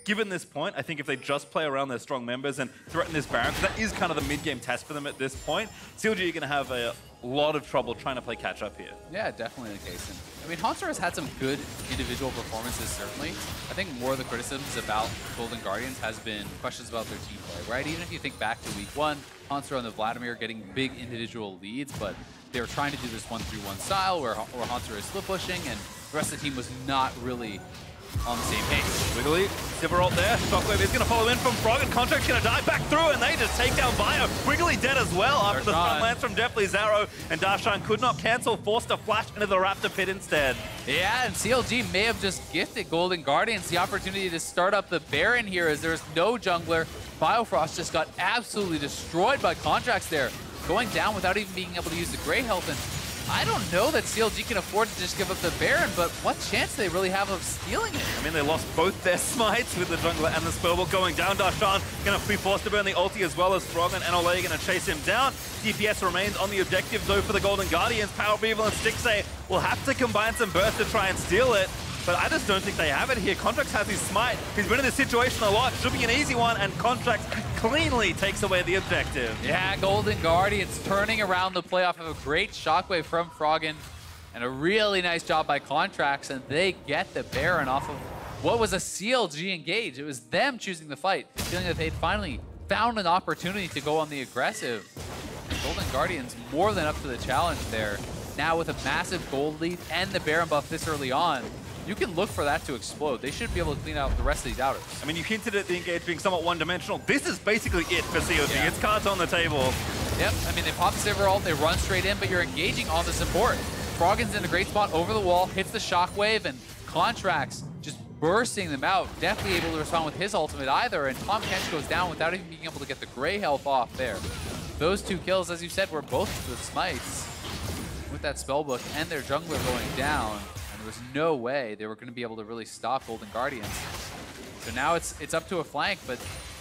given this point, I think if they just play around their strong members and threaten this Baron, because that is kind of the mid-game test for them at this point, C L G are going to have a lot of trouble trying to play catch-up here. Yeah, definitely the case. And, I mean, Hauntzer has had some good individual performances, certainly. I think more of the criticisms about Golden Guardians has been questions about their team play, right? Even if you think back to week one, Hauntzer and the Vladimir getting big individual leads, but they were trying to do this one three one style where, where Hauntzer is split pushing, and the rest of the team was not really on the same page. Wiggly, Sivir ult there. Shockwave is going to follow in from Frog, and Contract's going to die back through, and they just take down Bio. Wiggly dead as well after the front lance from Deathly's arrow, and Darshan could not cancel, forced to flash into the Raptor pit instead. Yeah, and C L G may have just gifted Golden Guardians the opportunity to start up the Baron here as there's no jungler. Biofrost just got absolutely destroyed by Contracts there, going down without even being able to use the Grey Health. And I don't know that C L G can afford to just give up the Baron, but what chance do they really have of stealing it? I mean, they lost both their smites with the jungler and the Spellbook going down. Darshan going to be forced to burn the ulti as well as Frog and N L A going to chase him down. D P S remains on the objective though for the Golden Guardians. Power of Evil and Stixxay will have to combine some bursts to try and steal it. But I just don't think they have it here. Contracts has his smite. He's been in this situation a lot. Should be an easy one, and Contracts cleanly takes away the objective. Yeah, Golden Guardians turning around the play off of a great shockwave from Froggen, and a really nice job by Contracts, and they get the Baron off of what was a C L G engage. It was them choosing the fight, feeling that they'd finally found an opportunity to go on the aggressive. Golden Guardians more than up to the challenge there. Now with a massive gold lead and the Baron buff this early on, you can look for that to explode. They should be able to clean out the rest of these outers. I mean, you hinted at the engage being somewhat one-dimensional. This is basically it for C O G. Yeah. It's cards on the table. Yep, I mean, they pop the Sivir ult, they run straight in, but you're engaging on the support. Froggen's in a great spot over the wall, hits the shockwave, and Contracts just bursting them out. Definitely able to respond with his ultimate either, and Tahm Kench goes down without even being able to get the Grey Health off there. Those two kills, as you said, were both the smites with that Spellbook and their jungler going down. There was no way they were going to be able to really stop Golden Guardians. So now it's it's up to a flank, but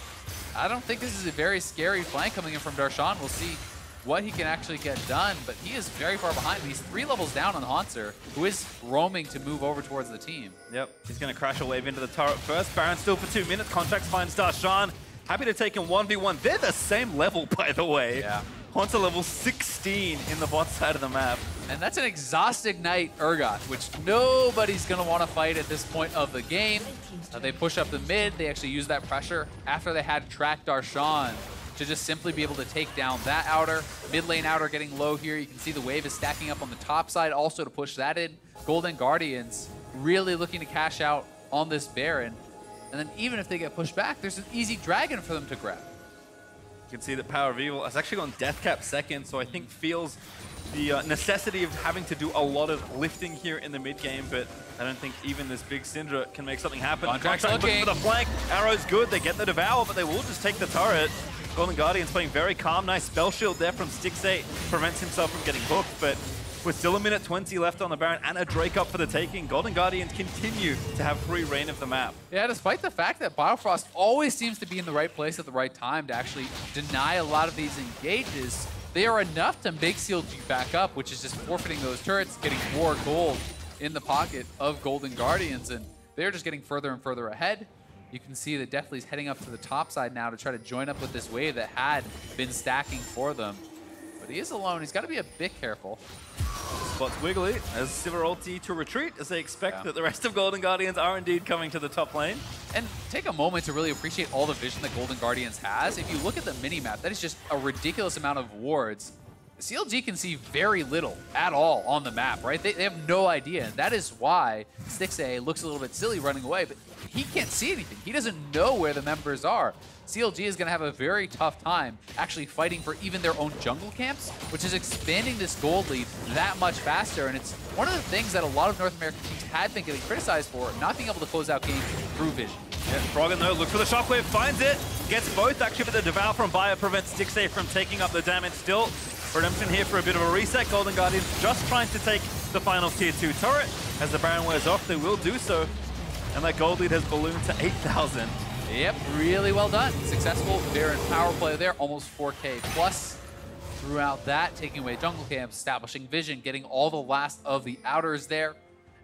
I don't think this is a very scary flank coming in from Darshan. We'll see what he can actually get done, but he is very far behind. He's three levels down on Hauntzer, who is roaming to move over towards the team. Yep, he's going to crash a wave into the turret first. Baron still for two minutes. Contracts finds Darshan. Happy to take him one v one. They're the same level, by the way. Yeah. Hauntzer level sixteen in the bot side of the map. And that's an Exhaust Ignite Urgot, which nobody's going to want to fight at this point of the game. Uh, they push up the mid. They actually use that pressure after they had tracked Darshan to just simply be able to take down that outer. Mid lane outer getting low here. You can see the wave is stacking up on the top side also to push that in. Golden Guardians really looking to cash out on this Baron. And then even if they get pushed back, there's an easy dragon for them to grab. You can see that Power of Evil has actually gone Death Cap second, so I think feels the uh, necessity of having to do a lot of lifting here in the mid game, but I don't think even this big Syndra can make something happen. Contract's Contract looking looking for the flank. Arrow's good. They get the Devour, but they will just take the turret. Golden Guardians playing very calm. Nice spell shield there from Stixxay. Prevents himself from getting hooked, but with still a minute twenty left on the Baron and a Drake up for the taking, Golden Guardians continue to have free reign of the map. Yeah, despite the fact that Biofrost always seems to be in the right place at the right time to actually deny a lot of these engages, they are enough to make C L G back up, which is just forfeiting those turrets, getting more gold in the pocket of Golden Guardians, and they're just getting further and further ahead. You can see that Deathly's heading up to the top side now to try to join up with this wave that had been stacking for them. But he is alone. He's got to be a bit careful. Spots Wiggly as Sivir ulti to retreat as they expect Yeah. that the rest of Golden Guardians are indeed coming to the top lane. And take a moment to really appreciate all the vision that Golden Guardians has. If you look at the mini-map, that is just a ridiculous amount of wards. C L G can see very little at all on the map, right? They, they have no idea, and that is why Stixxay looks a little bit silly running away, but he can't see anything. He doesn't know where the members are. C L G is going to have a very tough time actually fighting for even their own jungle camps, which is expanding this gold lead that much faster, and it's one of the things that a lot of North American teams had been getting criticized for, not being able to close out games through vision. Yeah, Froggen though looks for the shockwave, finds it, gets both actually, but the Devour from Bio prevents Stixxay from taking up the damage still. Redemption here for a bit of a reset. Golden Guardians just trying to take the final tier two turret. As the Baron wears off, they will do so. And that gold lead has ballooned to eight thousand. Yep, really well done. Successful Baron power play there, almost four K plus. Throughout that, taking away jungle camps, establishing vision, getting all the last of the outers there.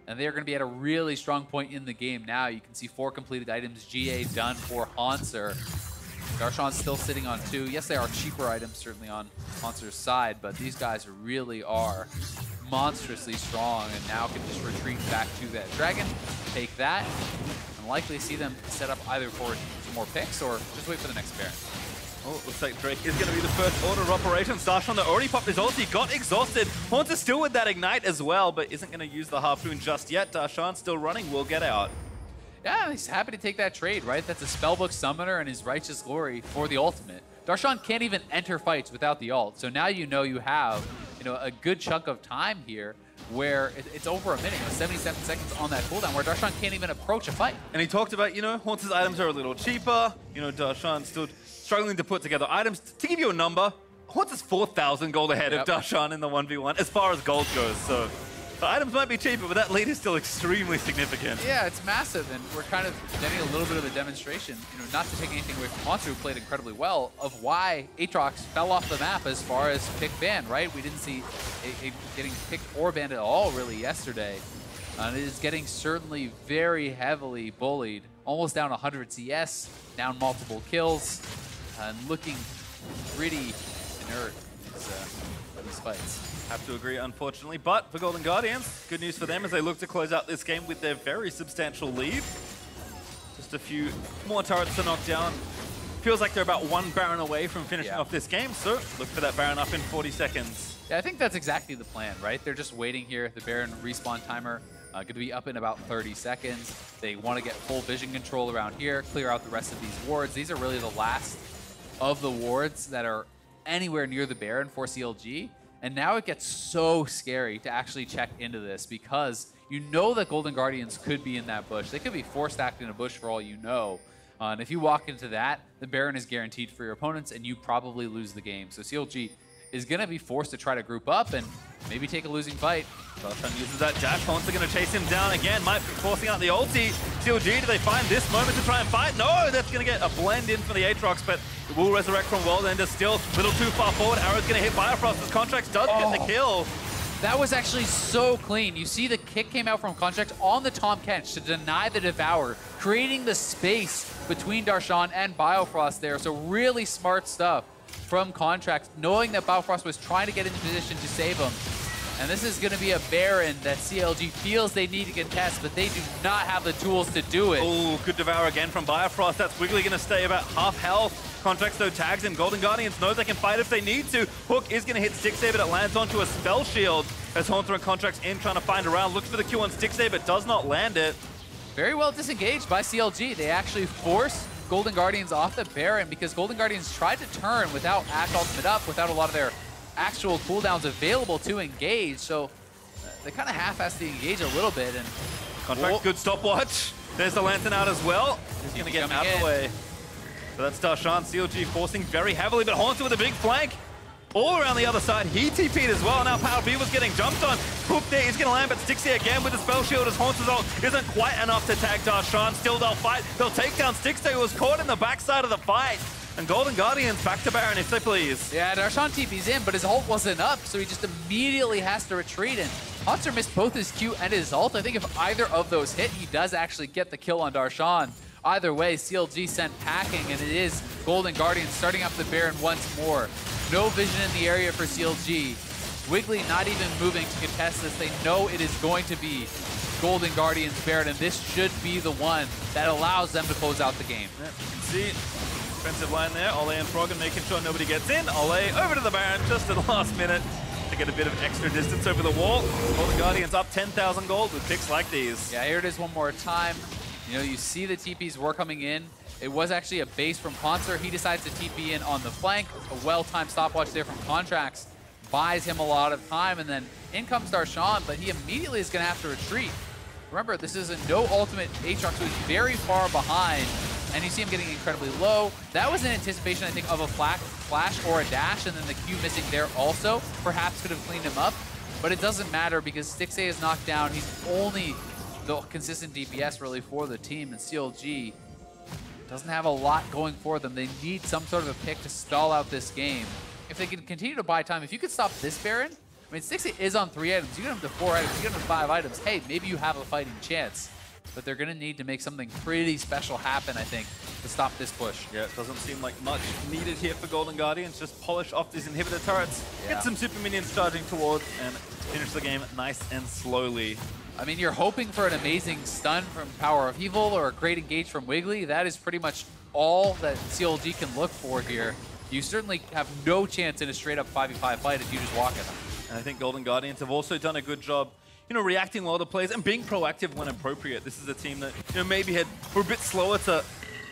and they are going to be at a really strong point in the game now. You can see four completed items, G A done for Hauntzer. Darshan's still sitting on two. Yes, they are cheaper items, certainly on Hauntzer's side, but these guys really are monstrously strong, and now can just retreat back to that dragon, take that, and likely see them set up either for some more picks or just wait for the next Baron. Oh, it looks like Drake is going to be the first order of operations. Darshan that already popped his ulti, got exhausted. Haunter still with that ignite as well, but isn't going to use the Harpoon just yet. Darshan still running, will get out. Yeah, he's happy to take that trade, right? That's a Spellbook Summoner and his Righteous Glory for the ultimate. Darshan can't even enter fights without the ult, so now you know you have, you know, a good chunk of time here where it, it's over a minute, you know, seventy-seven seconds on that cooldown, where Darshan can't even approach a fight. And he talked about, you know, Haunter's items are a little cheaper. You know, Darshan still struggling to put together items. To give you a number, Haunter's four thousand gold ahead yep. of Darshan in the one v one as far as gold goes. So the items might be cheaper, but that lead is still extremely significant. Yeah, it's massive, and we're kind of getting a little bit of a demonstration, you know, not to take anything away from Haunter, who played incredibly well, of why Aatrox fell off the map as far as pick ban, right? We didn't see a, a getting picked or banned at all, really, yesterday. And it is getting certainly very heavily bullied, almost down one hundred C S, down multiple kills, and looking pretty inert in these, uh, in these fights. Have to agree, unfortunately. But for Golden Guardians, good news for them as they look to close out this game with their very substantial lead. Just a few more turrets to knock down. Feels like they're about one Baron away from finishing yeah. off this game, so look for that Baron up in forty seconds. Yeah, I think that's exactly the plan, right? They're just waiting here. The Baron respawn timer uh, going to be up in about thirty seconds. They want to get full vision control around here, clear out the rest of these wards. These are really the last of the wards that are anywhere near the Baron for C L G. And now it gets so scary to actually check into this because you know that Golden Guardians could be in that bush. They could be force stacked in a bush for all you know. Uh, and if you walk into that, the Baron is guaranteed for your opponents and you probably lose the game. So C L G is going to be forced to try to group up and maybe take a losing fight. Darshan uses that dash. Haunter going to chase him down again. Might be forcing out the ulti. C L G, do they find this moment to try and fight? No, that's going to get a blend in for the Aatrox, but it will resurrect from World Ender still. A little too far forward. Arrow's going to hit Bifrost as Contracts does oh. get the kill. That was actually so clean. You see the kick came out from Contract on the Tahm Kench to deny the Devour, creating the space between Darshan and Biofrost there. So really smart stuff from Contract, knowing that Biofrost was trying to get into position to save him. And this is going to be a Baron that C L G feels they need to contest, but they do not have the tools to do it. Oh, good Devour again from Bifrost. That's Wiggly going to stay about half health. Contracts though tags him. Golden Guardians know they can fight if they need to. Hook is going to hit Stixxay, but it lands onto a spell shield as Haunter and Contracts in trying to find around. Looks for the Q on Stixxay, but does not land it. Very well disengaged by C L G. They actually force Golden Guardians off the Baron because Golden Guardians tried to turn without Act ultimate up, without a lot of their actual cooldowns available to engage. So uh, they kind of half-assed the engage a little bit. And Contract, whoa. Good stopwatch. There's the Lantern out as well. He's going to get him out of the way. So that's Darshan. C L G forcing very heavily, but Haunter with a big flank. All around the other side, he T P'd as well. Now Power B was getting jumped on. Hook there, he's gonna land, but Stixxay again with the spell shield as Haunter's ult isn't quite enough to tag Darshan. Still they'll fight. They'll take down Stixxay, who was caught in the backside of the fight. And Golden Guardians back to Baron if they please. Yeah, Darshan T P's in, but his ult wasn't up, so he just immediately has to retreat. And Haunter missed both his Q and his ult. I think if either of those hit, he does actually get the kill on Darshan. Either way, C L G sent packing, and it is Golden Guardians starting up the Baron once more. No vision in the area for C L G. Wiggly not even moving to contest this. They know it is going to be Golden Guardians Baron, and this should be the one that allows them to close out the game. Yeah, you can see defensive line there. Ole and Froggen making sure nobody gets in. Ole over to the Baron just at the last minute to get a bit of extra distance over the wall. Golden Guardians up ten thousand gold with picks like these. Yeah, here it is one more time. You know, you see the T Ps were coming in. It was actually a base from Haunter. He decides to T P in on the flank. A well-timed stopwatch there from Contracts buys him a lot of time, and then in comes Darshan, but he immediately is going to have to retreat. Remember, this is a no ultimate Aatrox, who is very far behind, and you see him getting incredibly low. That was in anticipation, I think, of a flash or a dash, and then the Q missing there also perhaps could have cleaned him up, but it doesn't matter because Stixxay is knocked down. He's only the consistent D P S really for the team, and C L G doesn't have a lot going for them. They need some sort of a pick to stall out this game. If they can continue to buy time, if you could stop this Baron, I mean, Stixxay is on three items. You get him to four items, you get him to five items. Hey, maybe you have a fighting chance. But they're going to need to make something pretty special happen, I think, to stop this push. Yeah, it doesn't seem like much needed here for Golden Guardians. Just polish off these inhibitor turrets, yeah. get some super minions charging towards, and finish the game nice and slowly. I mean, you're hoping for an amazing stun from Power of Evil or a great engage from Wiggly. That is pretty much all that C L G can look for here. You certainly have no chance in a straight-up five v five fight if you just walk at them. And I think Golden Guardians have also done a good job, you know, reacting well to plays and being proactive when appropriate. This is a team that, you know, maybe had were a bit slower to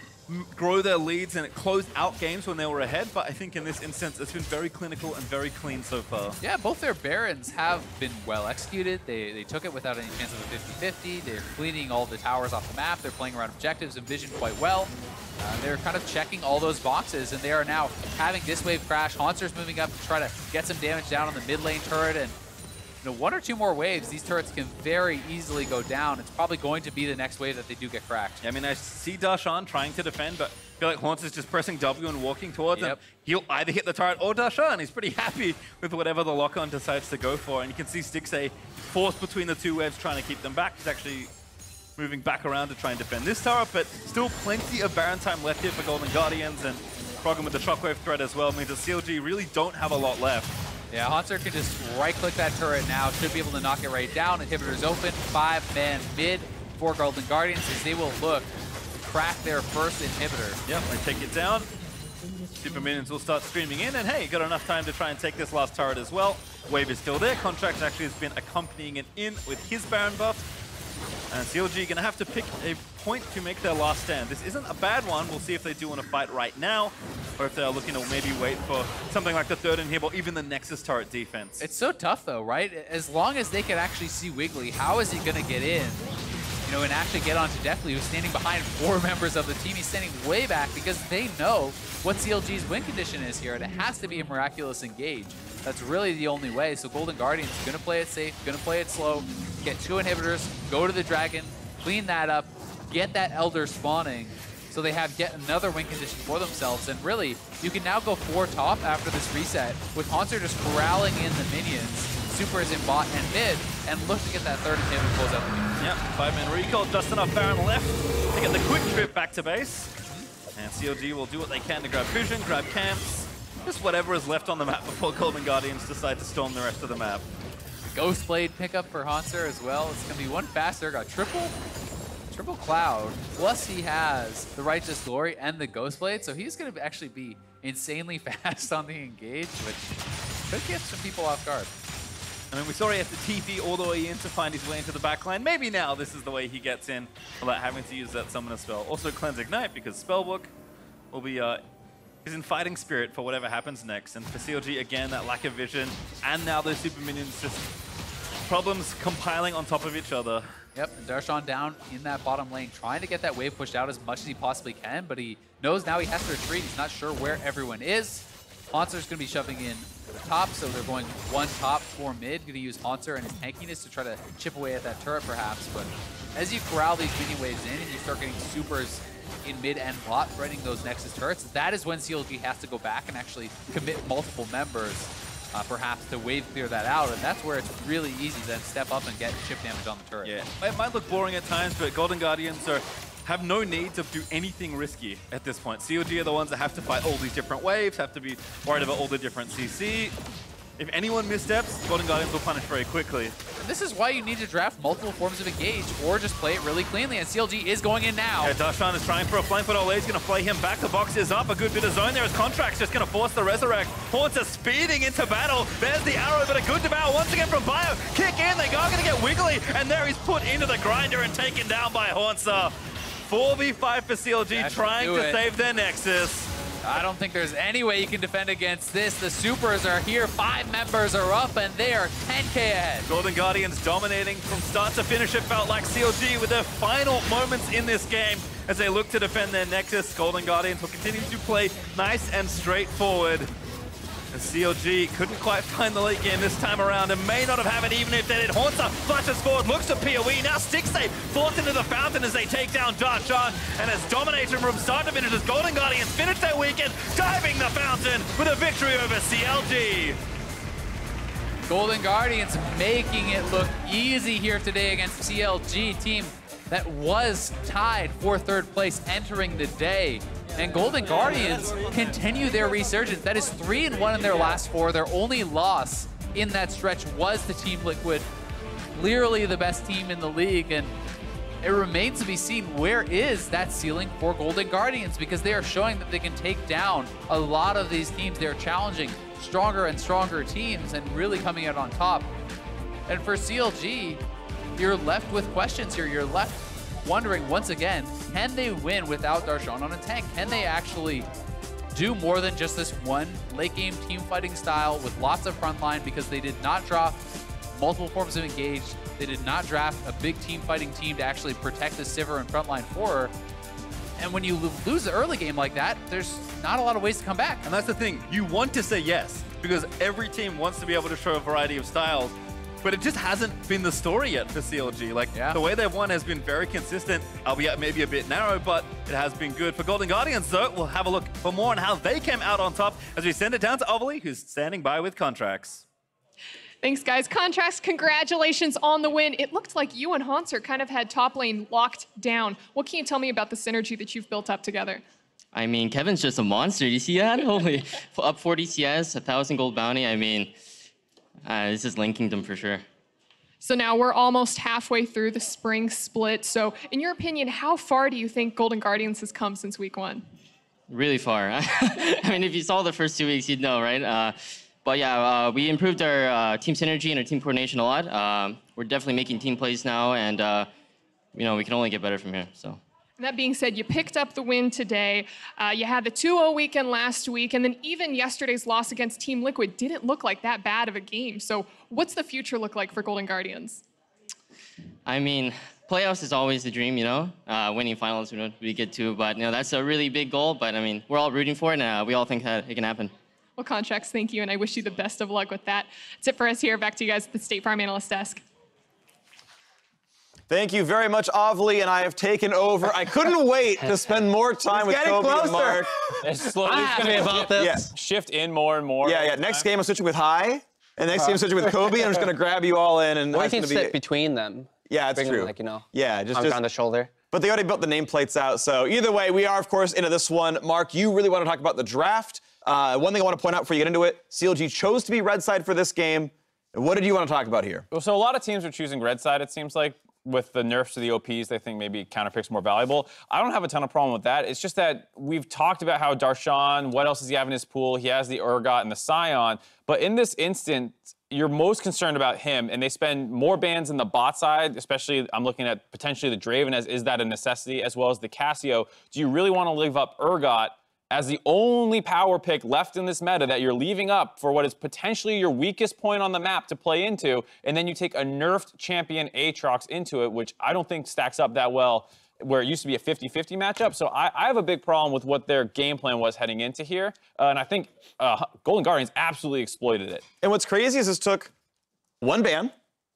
m grow their leads and close out games when they were ahead, but I think in this instance, it's been very clinical and very clean so far. Yeah, both their Barons have been well executed. They, they took it without any chance of a fifty fifty. They're cleaning all the towers off the map. They're playing around objectives and vision quite well. Uh, they're kind of checking all those boxes, and they are now having this wave crash. Hauntzer's moving up to try to get some damage down on the mid lane turret, and you know, one or two more waves, these turrets can very easily go down. It's probably going to be the next wave that they do get cracked. Yeah, I mean, I see Darshan trying to defend, but I feel like Haunts is just pressing W and walking towards yep. him. He'll either hit the turret or Darshan. He's pretty happy with whatever the lock-on decides to go for, and you can see Stixxay forced between the two waves trying to keep them back. He's actually moving back around to try and defend this turret, but still plenty of Baron time left here for Golden Guardians, and Froggen with the Shockwave threat as well means that C L G really don't have a lot left. Yeah, Haunter can just right-click that turret now, should be able to knock it right down. Inhibitor's open, five-man mid for Golden Guardians as they will look to crack their first inhibitor. Yep, they take it down. Super minions will start streaming in, and hey, got enough time to try and take this last turret as well. Wave is still there. Contract actually has been accompanying it in with his Baron buff. And C L G going to have to pick a point to make their last stand. This isn't a bad one. We'll see if they do want to fight right now, or if they're looking to maybe wait for something like the third inhibitor or even the Nexus turret defense. It's so tough though, right? As long as they can actually see Wiggly, how is he going to get in? You know, and actually get onto Deathly, who's standing behind four members of the team. He's standing way back because they know what C L G's win condition is here, and it has to be a miraculous engage. That's really the only way. So Golden Guardians gonna play it safe, gonna play it slow, get two inhibitors, go to the Dragon, clean that up, get that Elder spawning, so they have yet another win condition for themselves. And really, you can now go four top after this reset, with Haunter just corralling in the minions. Super is in bot and mid, and look to get that third inhibitor close out the game. Yep, five-man recall, just enough Baron left to get the quick trip back to base. And C L G will do what they can to grab vision, grab camps, just whatever is left on the map before Golden Guardians decide to storm the rest of the map. Ghostblade pickup for Haunter as well. It's going to be one faster. Got triple, triple Cloud. Plus he has the Righteous Glory and the Ghostblade, so he's going to actually be insanely fast on the engage, which could get some people off guard. I mean, we saw he had to T P all the way in to find his way into the backline. Maybe now this is the way he gets in without having to use that Summoner spell. Also Cleanse Ignite, because Spellbook will be uh, is in Fighting Spirit for whatever happens next. And for C L G, again, that lack of vision, and now those super minions just problems compiling on top of each other. Yep, and Darshan down in that bottom lane, trying to get that wave pushed out as much as he possibly can, but he knows now he has to retreat. He's not sure where everyone is. Haunter's going to be shoving in the top, so they're going one top, four mid. Going to use Haunter and his tankiness to try to chip away at that turret, perhaps. But as you corral these minion waves in and you start getting supers in mid and bot, threatening those Nexus turrets, that is when C L G has to go back and actually commit multiple members, uh, perhaps, to wave clear that out. And that's where it's really easy to then step up and get chip damage on the turret. Yeah, it might look boring at times, but Golden Guardians are have no need to do anything risky at this point. C L G are the ones that have to fight all these different waves, have to be worried about all the different C C. If anyone missteps, Golden Guardians will punish very quickly. And this is why you need to draft multiple forms of engage, or just play it really cleanly, and C L G is going in now. Yeah, Darshan is trying for a flank, but Ole's going to play him back. The box is up, a good bit of zone there as Contract's just going to force the Resurrect. Haunter speeding into battle. There's the arrow, but a good devour once again from Bio. Kick in, they are going to get Wiggly, and there he's put into the grinder and taken down by Haunter. four v five for C L G, that trying to it. save their Nexus. I don't think there's any way you can defend against this. The supers are here, five members are up, and they are ten K ahead. Golden Guardians dominating from start to finish, it felt like C L G with their final moments in this game as they look to defend their Nexus. Golden Guardians will continue to play nice and straightforward. And C L G couldn't quite find the late game this time around and may not have had it even if they did. Haunter flashes forward, looks to P O E. Now Stixxay forced into the fountain as they take down Darshan, and has dominated from start to finish as Golden Guardians finish their weekend, diving the fountain with a victory over C L G. Golden Guardians making it look easy here today against C L G, team that was tied for third place entering the day. And Golden Guardians continue their resurgence. That is three and one in their last four. Their only loss in that stretch was to Team Liquid, clearly the best team in the league. And it remains to be seen, where is that ceiling for Golden Guardians, because they are showing that they can take down a lot of these teams. They're challenging stronger and stronger teams and really coming out on top. And for C L G, you're left with questions here. You're left wondering once again, can they win without Darshan on a tank? Can they actually do more than just this one late game team fighting style with lots of frontline, because they did not drop multiple forms of engage. They did not draft a big team fighting team to actually protect the Sivir and frontline for her. And when you lose the early game like that, there's not a lot of ways to come back. And that's the thing, you want to say yes, because every team wants to be able to show a variety of styles, but it just hasn't been the story yet for C L G. Like, yeah. the way they've won has been very consistent, albeit maybe a bit narrow, but it has been good. For Golden Guardians, though, we'll have a look for more on how they came out on top as we send it down to Ovally, who's standing by with Contracts. Thanks, guys. Contracts, congratulations on the win. It looked like you and Hauntzer kind of had top lane locked down. What can you tell me about the synergy that you've built up together? I mean, Kevin's just a monster. You see that? Holy, up forty C S, a thousand gold bounty. I mean, uh, this is Lane Kingdom for sure. So now we're almost halfway through the spring split. So in your opinion, how far do you think Golden Guardians has come since week one? Really far. I mean, if you saw the first two weeks, you'd know, right? Uh, but yeah, uh, we improved our uh, team synergy and our team coordination a lot. Uh, we're definitely making team plays now, and uh, you know, we can only get better from here. So. And that being said, you picked up the win today. Uh, you had the two oh weekend last week, and then even yesterday's loss against Team Liquid didn't look like that bad of a game. So what's the future look like for Golden Guardians? I mean, playoffs is always the dream, you know? Uh, winning finals would be good too, but you know, that's a really big goal. But I mean, we're all rooting for it, and uh, we all think that it can happen. Well, Contracts, thank you, and I wish you the best of luck with that. That's it for us here. Back to you guys at the State Farm Analyst Desk. Thank you very much, Ovally, and I have taken over. I couldn't wait to spend more time with Kobe and Mark. It's slowly I'm happy about this. Yeah. Shift in more and more. Yeah, yeah. Next game I'm switching with Hai, and next game I'm switching with Kobe, and I'm just going to grab you all in. And Or you can be... sit between them. Yeah, it's Bring true. Them, like, you know, yeah, just, arms just on the shoulder. But they already built the nameplates out, so either way, we are, of course, into this one. Mark, you really want to talk about the draft. Uh, one thing I want to point out before you get into it, C L G chose to be red side for this game. What did you want to talk about here? Well, so a lot of teams are choosing red side, it seems like. With the nerfs to the O Ps, they think maybe counterpick's more valuable. I don't have a ton of problem with that. It's just that we've talked about how Darshan, what else does he have in his pool? He has the Urgot and the Sion. But in this instance, you're most concerned about him, and they spend more bans in the bot side, especially I'm looking at potentially the Draven as is that a necessity, as well as the Cassio. Do you really want to leave up Urgot as the only power pick left in this meta that you're leaving up for what is potentially your weakest point on the map to play into, and then you take a nerfed champion Aatrox into it, which I don't think stacks up that well, where it used to be a fifty fifty matchup. So I, I have a big problem with what their game plan was heading into here, uh, and I think uh, Golden Guardians absolutely exploited it. And what's crazy is this took one ban,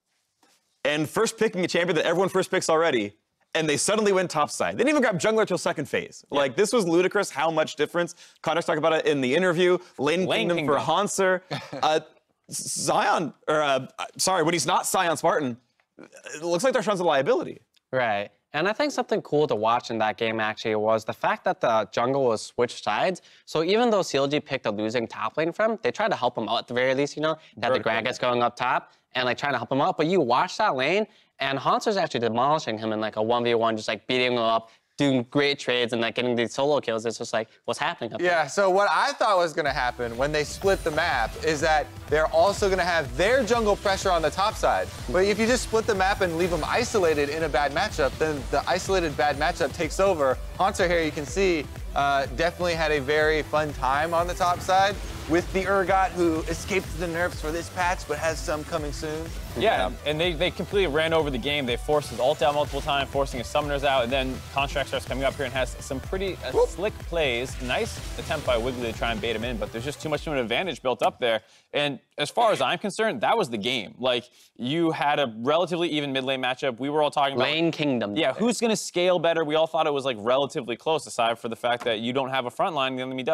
and first picking a champion that everyone first picks already, and they suddenly went topside. They didn't even grab jungler till second phase. Yeah. Like, this was ludicrous how much difference. Connor's talked about it in the interview. Lane, Lane Kingdom, Kingdom for Hauntzer. uh, Zion, or uh, sorry, when he's not Sion Spartan, it looks like Darshan's a liability. Right. And I think something cool to watch in that game actually was the fact that the jungle was switched sides. So even though C L G picked a losing top lane from, they tried to help him out at the very least, you know. They had the Gragas going up top and like trying to help him out. But you watch that lane, and Hauntzer's actually demolishing him in like a one v one, just like beating him up, doing great trades and like getting these solo kills. It's just like, what's happening up yeah, there? Yeah, so what I thought was gonna happen when they split the map is that they're also gonna have their jungle pressure on the top side. But if you just split the map and leave them isolated in a bad matchup, then the isolated bad matchup takes over. Hauntzer here, you can see, uh, definitely had a very fun time on the top side with the Urgot, who escaped the nerfs for this patch, but has some coming soon. Yeah, and they, they completely ran over the game. They forced his ult out multiple times, forcing his summoners out, and then Contract starts coming up here and has some pretty uh, slick plays. Nice attempt by Wiggly to try and bait him in, but there's just too much of an advantage built up there. And as far as I'm concerned, that was the game. Like, you had a relatively even mid lane matchup. We were all talking about Lane Kingdom. Yeah, who's going to scale better? We all thought it was like relatively close, aside for the fact that you don't have a front line, the enemy does.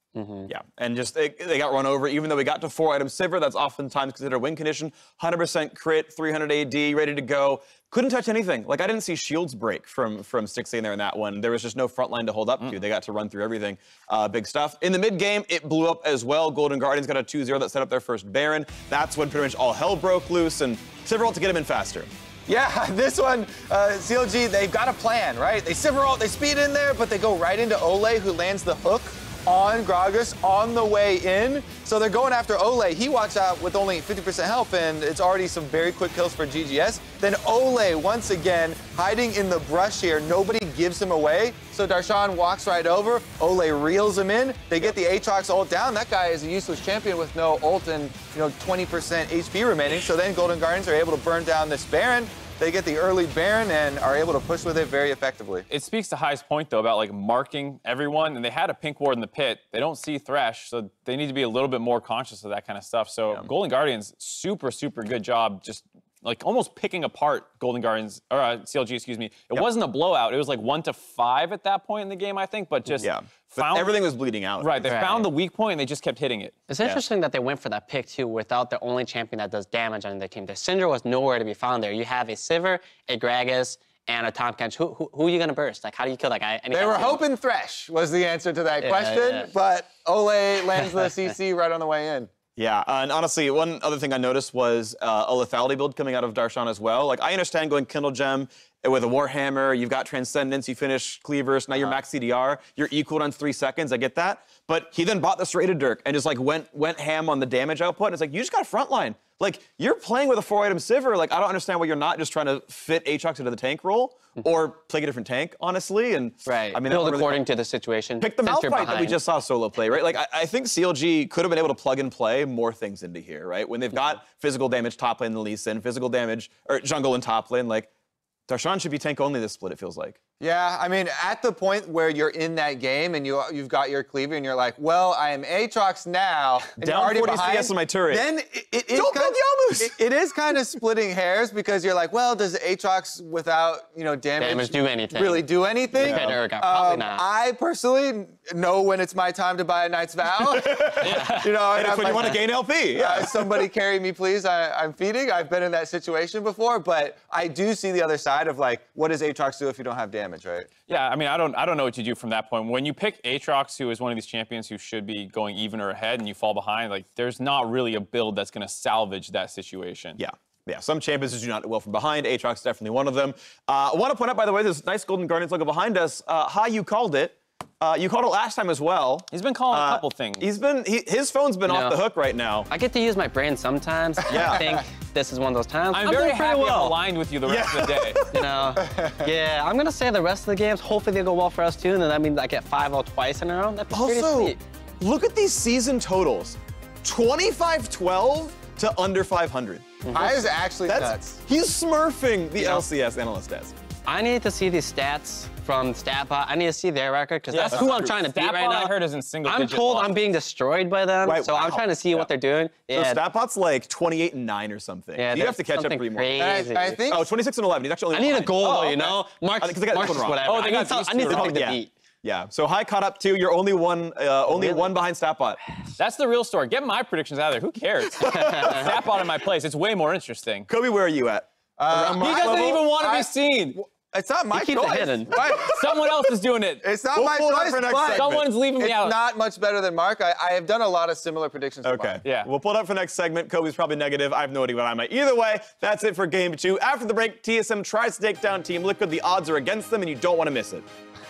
Mm-hmm. Yeah, and just they, they got run over. Even though we got to four item Sivir, that's oftentimes considered a win condition. one hundred percent crit, three hundred A D, ready to go. Couldn't touch anything. Like, I didn't see shields break from from Stixxay there in that one. There was just no front line to hold up mm. to. They got to run through everything. Uh, big stuff. In the mid game, it blew up as well. Golden Guardians got a two zero that set up their first Baron. That's when pretty much all hell broke loose, and Sivir ult to get him in faster. Yeah, this one, uh, C L G, they've got a plan, right? They Sivir ult, they speed in there, but they go right into Ole, who lands the hook on Gragas on the way in. So they're going after Ole. He walks out with only fifty percent health, and it's already some very quick kills for G G S. Then Ole, once again, hiding in the brush here. Nobody gives him away. So Darshan walks right over. Ole reels him in. They get the Aatrox ult down. That guy is a useless champion with no ult and, you know, twenty percent H P remaining. So then Golden Guardians are able to burn down this Baron. They get the early Baron and are able to push with it very effectively. It speaks to High's point, though, about like marking everyone. And they had a pink ward in the pit. They don't see Thresh, so they need to be a little bit more conscious of that kind of stuff. So yeah. Golden Guardians, super, super good job just like almost picking apart Golden Guardians, or uh, C L G, excuse me. It yep. wasn't a blowout. It was like one to five at that point in the game, I think, but just yeah. found... But everything was bleeding out. Right, they right. found the weak point and they just kept hitting it. It's interesting yeah. that they went for that pick, too, without the only champion that does damage on their team. The Syndra was nowhere to be found there. You have a Sivir, a Gragas, and a Tahm Kench. Who, who, who are you going to burst? Like, how do you kill that guy? They were hoping Thresh was the answer to that yeah, question, yeah. but Ole lands the C C right on the way in. Yeah, uh, and honestly, one other thing I noticed was uh, a lethality build coming out of Darshan as well. Like, I understand going Kindle Gem with a Warhammer, you've got Transcendence, you finish Cleavers, now you're uh-huh. max C D R, you're E cooldown three seconds, I get that. But he then bought the Serrated Dirk and just like went went ham on the damage output. And it's like, you just got a frontline. Like, you're playing with a four item Sivir. Like, I don't understand why you're not just trying to fit Aatrox into the tank role or play a different tank, honestly. And right. I mean, build really according to the situation. Pick the Malphite that we just saw solo play, right? Like, I, I think C L G could have been able to plug and play more things into here, right? When they've got physical damage top lane in the Lee Sin, physical damage, or jungle and top lane, like, Darshan should be tank only this split, it feels like. Yeah, I mean, at the point where you're in that game and you, you've got your cleaver and you're like, well, I am Aatrox now, and down you're already forty behind, C S on my turret. Then it, it is Don't kind build of, Yamus! It, it is kind of splitting hairs because you're like, well, does Aatrox without, you know, damage, damage do anything? really do anything? Yeah. Um, Probably not. I personally know when it's my time to buy a Knight's Vow. yeah. You know, and, and it's when you want to gain L P. Yeah. Uh, somebody carry me, please. I, I'm feeding. I've been in that situation before, but I do see the other side of like, what does Aatrox do if you don't have damage, right? Yeah, I mean, I don't, I don't know what you do from that point. When you pick Aatrox, who is one of these champions who should be going even or ahead, and you fall behind, like, there's not really a build that's going to salvage that situation. Yeah. Yeah, some champions do not do well from behind. Aatrox is definitely one of them. Uh, I want to point out, by the way, this nice Golden Guardians logo behind us. Uh, Hi, you called it. Uh, you called it last time as well. He's been calling uh, a couple things. He's been, he, his phone's been you off know, the hook right now. I get to use my brain sometimes. Yeah. I think this is one of those times. I'm, I'm very happy well. I'm aligned with you the rest yeah. of the day. You know, yeah, I'm gonna say the rest of the games, hopefully they go well for us too, and then that means I get five oh twice in a row. That'd be pretty Also, sweet. look at these season totals. twenty-five twelve to under five hundred. Mm-hmm. I is actually That's, nuts. He's smurfing the Yeah. L C S analyst desk. I need to see these stats from StatBot. I need to see their record, because Yeah, that's who I'm trying to beat StatBot, right now. I heard is in single I'm digit told losses. I'm being destroyed by them, Right, so I'm wow. trying to see Yeah. what they're doing. Yeah, So StatBot's like twenty-eight and nine or something. yeah, you have to catch up something pretty more. crazy. I, I think Oh, twenty-six and eleven. He's actually I only need a behind. goal, Oh, though, okay. you know? Mark's, I think they got Mark's this one wrong. whatever. Oh, they I got need, some- these I need two something wrong. to Yeah. beat. Yeah, so High caught up too. You're only one, uh, only Really? one behind StatBot. That's the real story. Get my predictions out of there. Who cares? StatBot in my place. It's way more interesting. Kobe, where are you at? Uh, Around He my doesn't level? even want to I- be seen. It's not my He keeps it choice. hidden. Right. Someone else is doing it. It's not We'll my pull it up choice, for next but segment. Someone's leaving me it's out. not much better than Mark. I, I have done a lot of similar predictions to Okay. Mark. Yeah. We'll pull it up for next segment. Kobe's probably negative. I have no idea what I might. Either way, that's it for game two. After the break, T S M tries to take down Team Liquid. The odds are against them, and you don't want to miss it.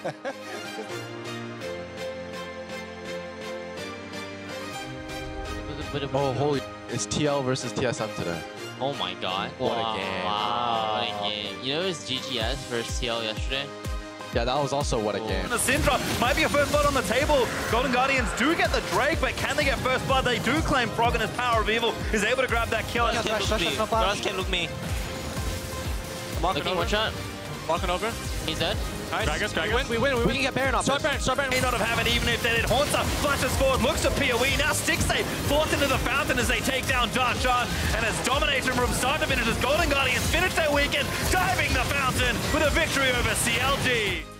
Oh, holy. It's T L versus T S M today. Oh my god. What a wow. game. Wow, what a game. You know it was G G S versus T L yesterday? Yeah, that was also what a game. The Syndra might be a first blood on the table. Golden Guardians do get the Drake, but can they get first blood? They do claim Frog, and his Power of Evil is able to grab that kill. Ross can't look me. Ross can't look me. Looking one shot. Walking over. He's dead. Nice. Gragas, Gragas. We win, we win, we, We can get Baron off Start this. Baron, start Baron. May not have had it even if they did. Haunter flashes forward, looks at P O E. Now Stixxay forced into the fountain as they take down Darshan. And as domination from start to finish, as Golden Guardians finish their weekend, diving the fountain with a victory over C L G.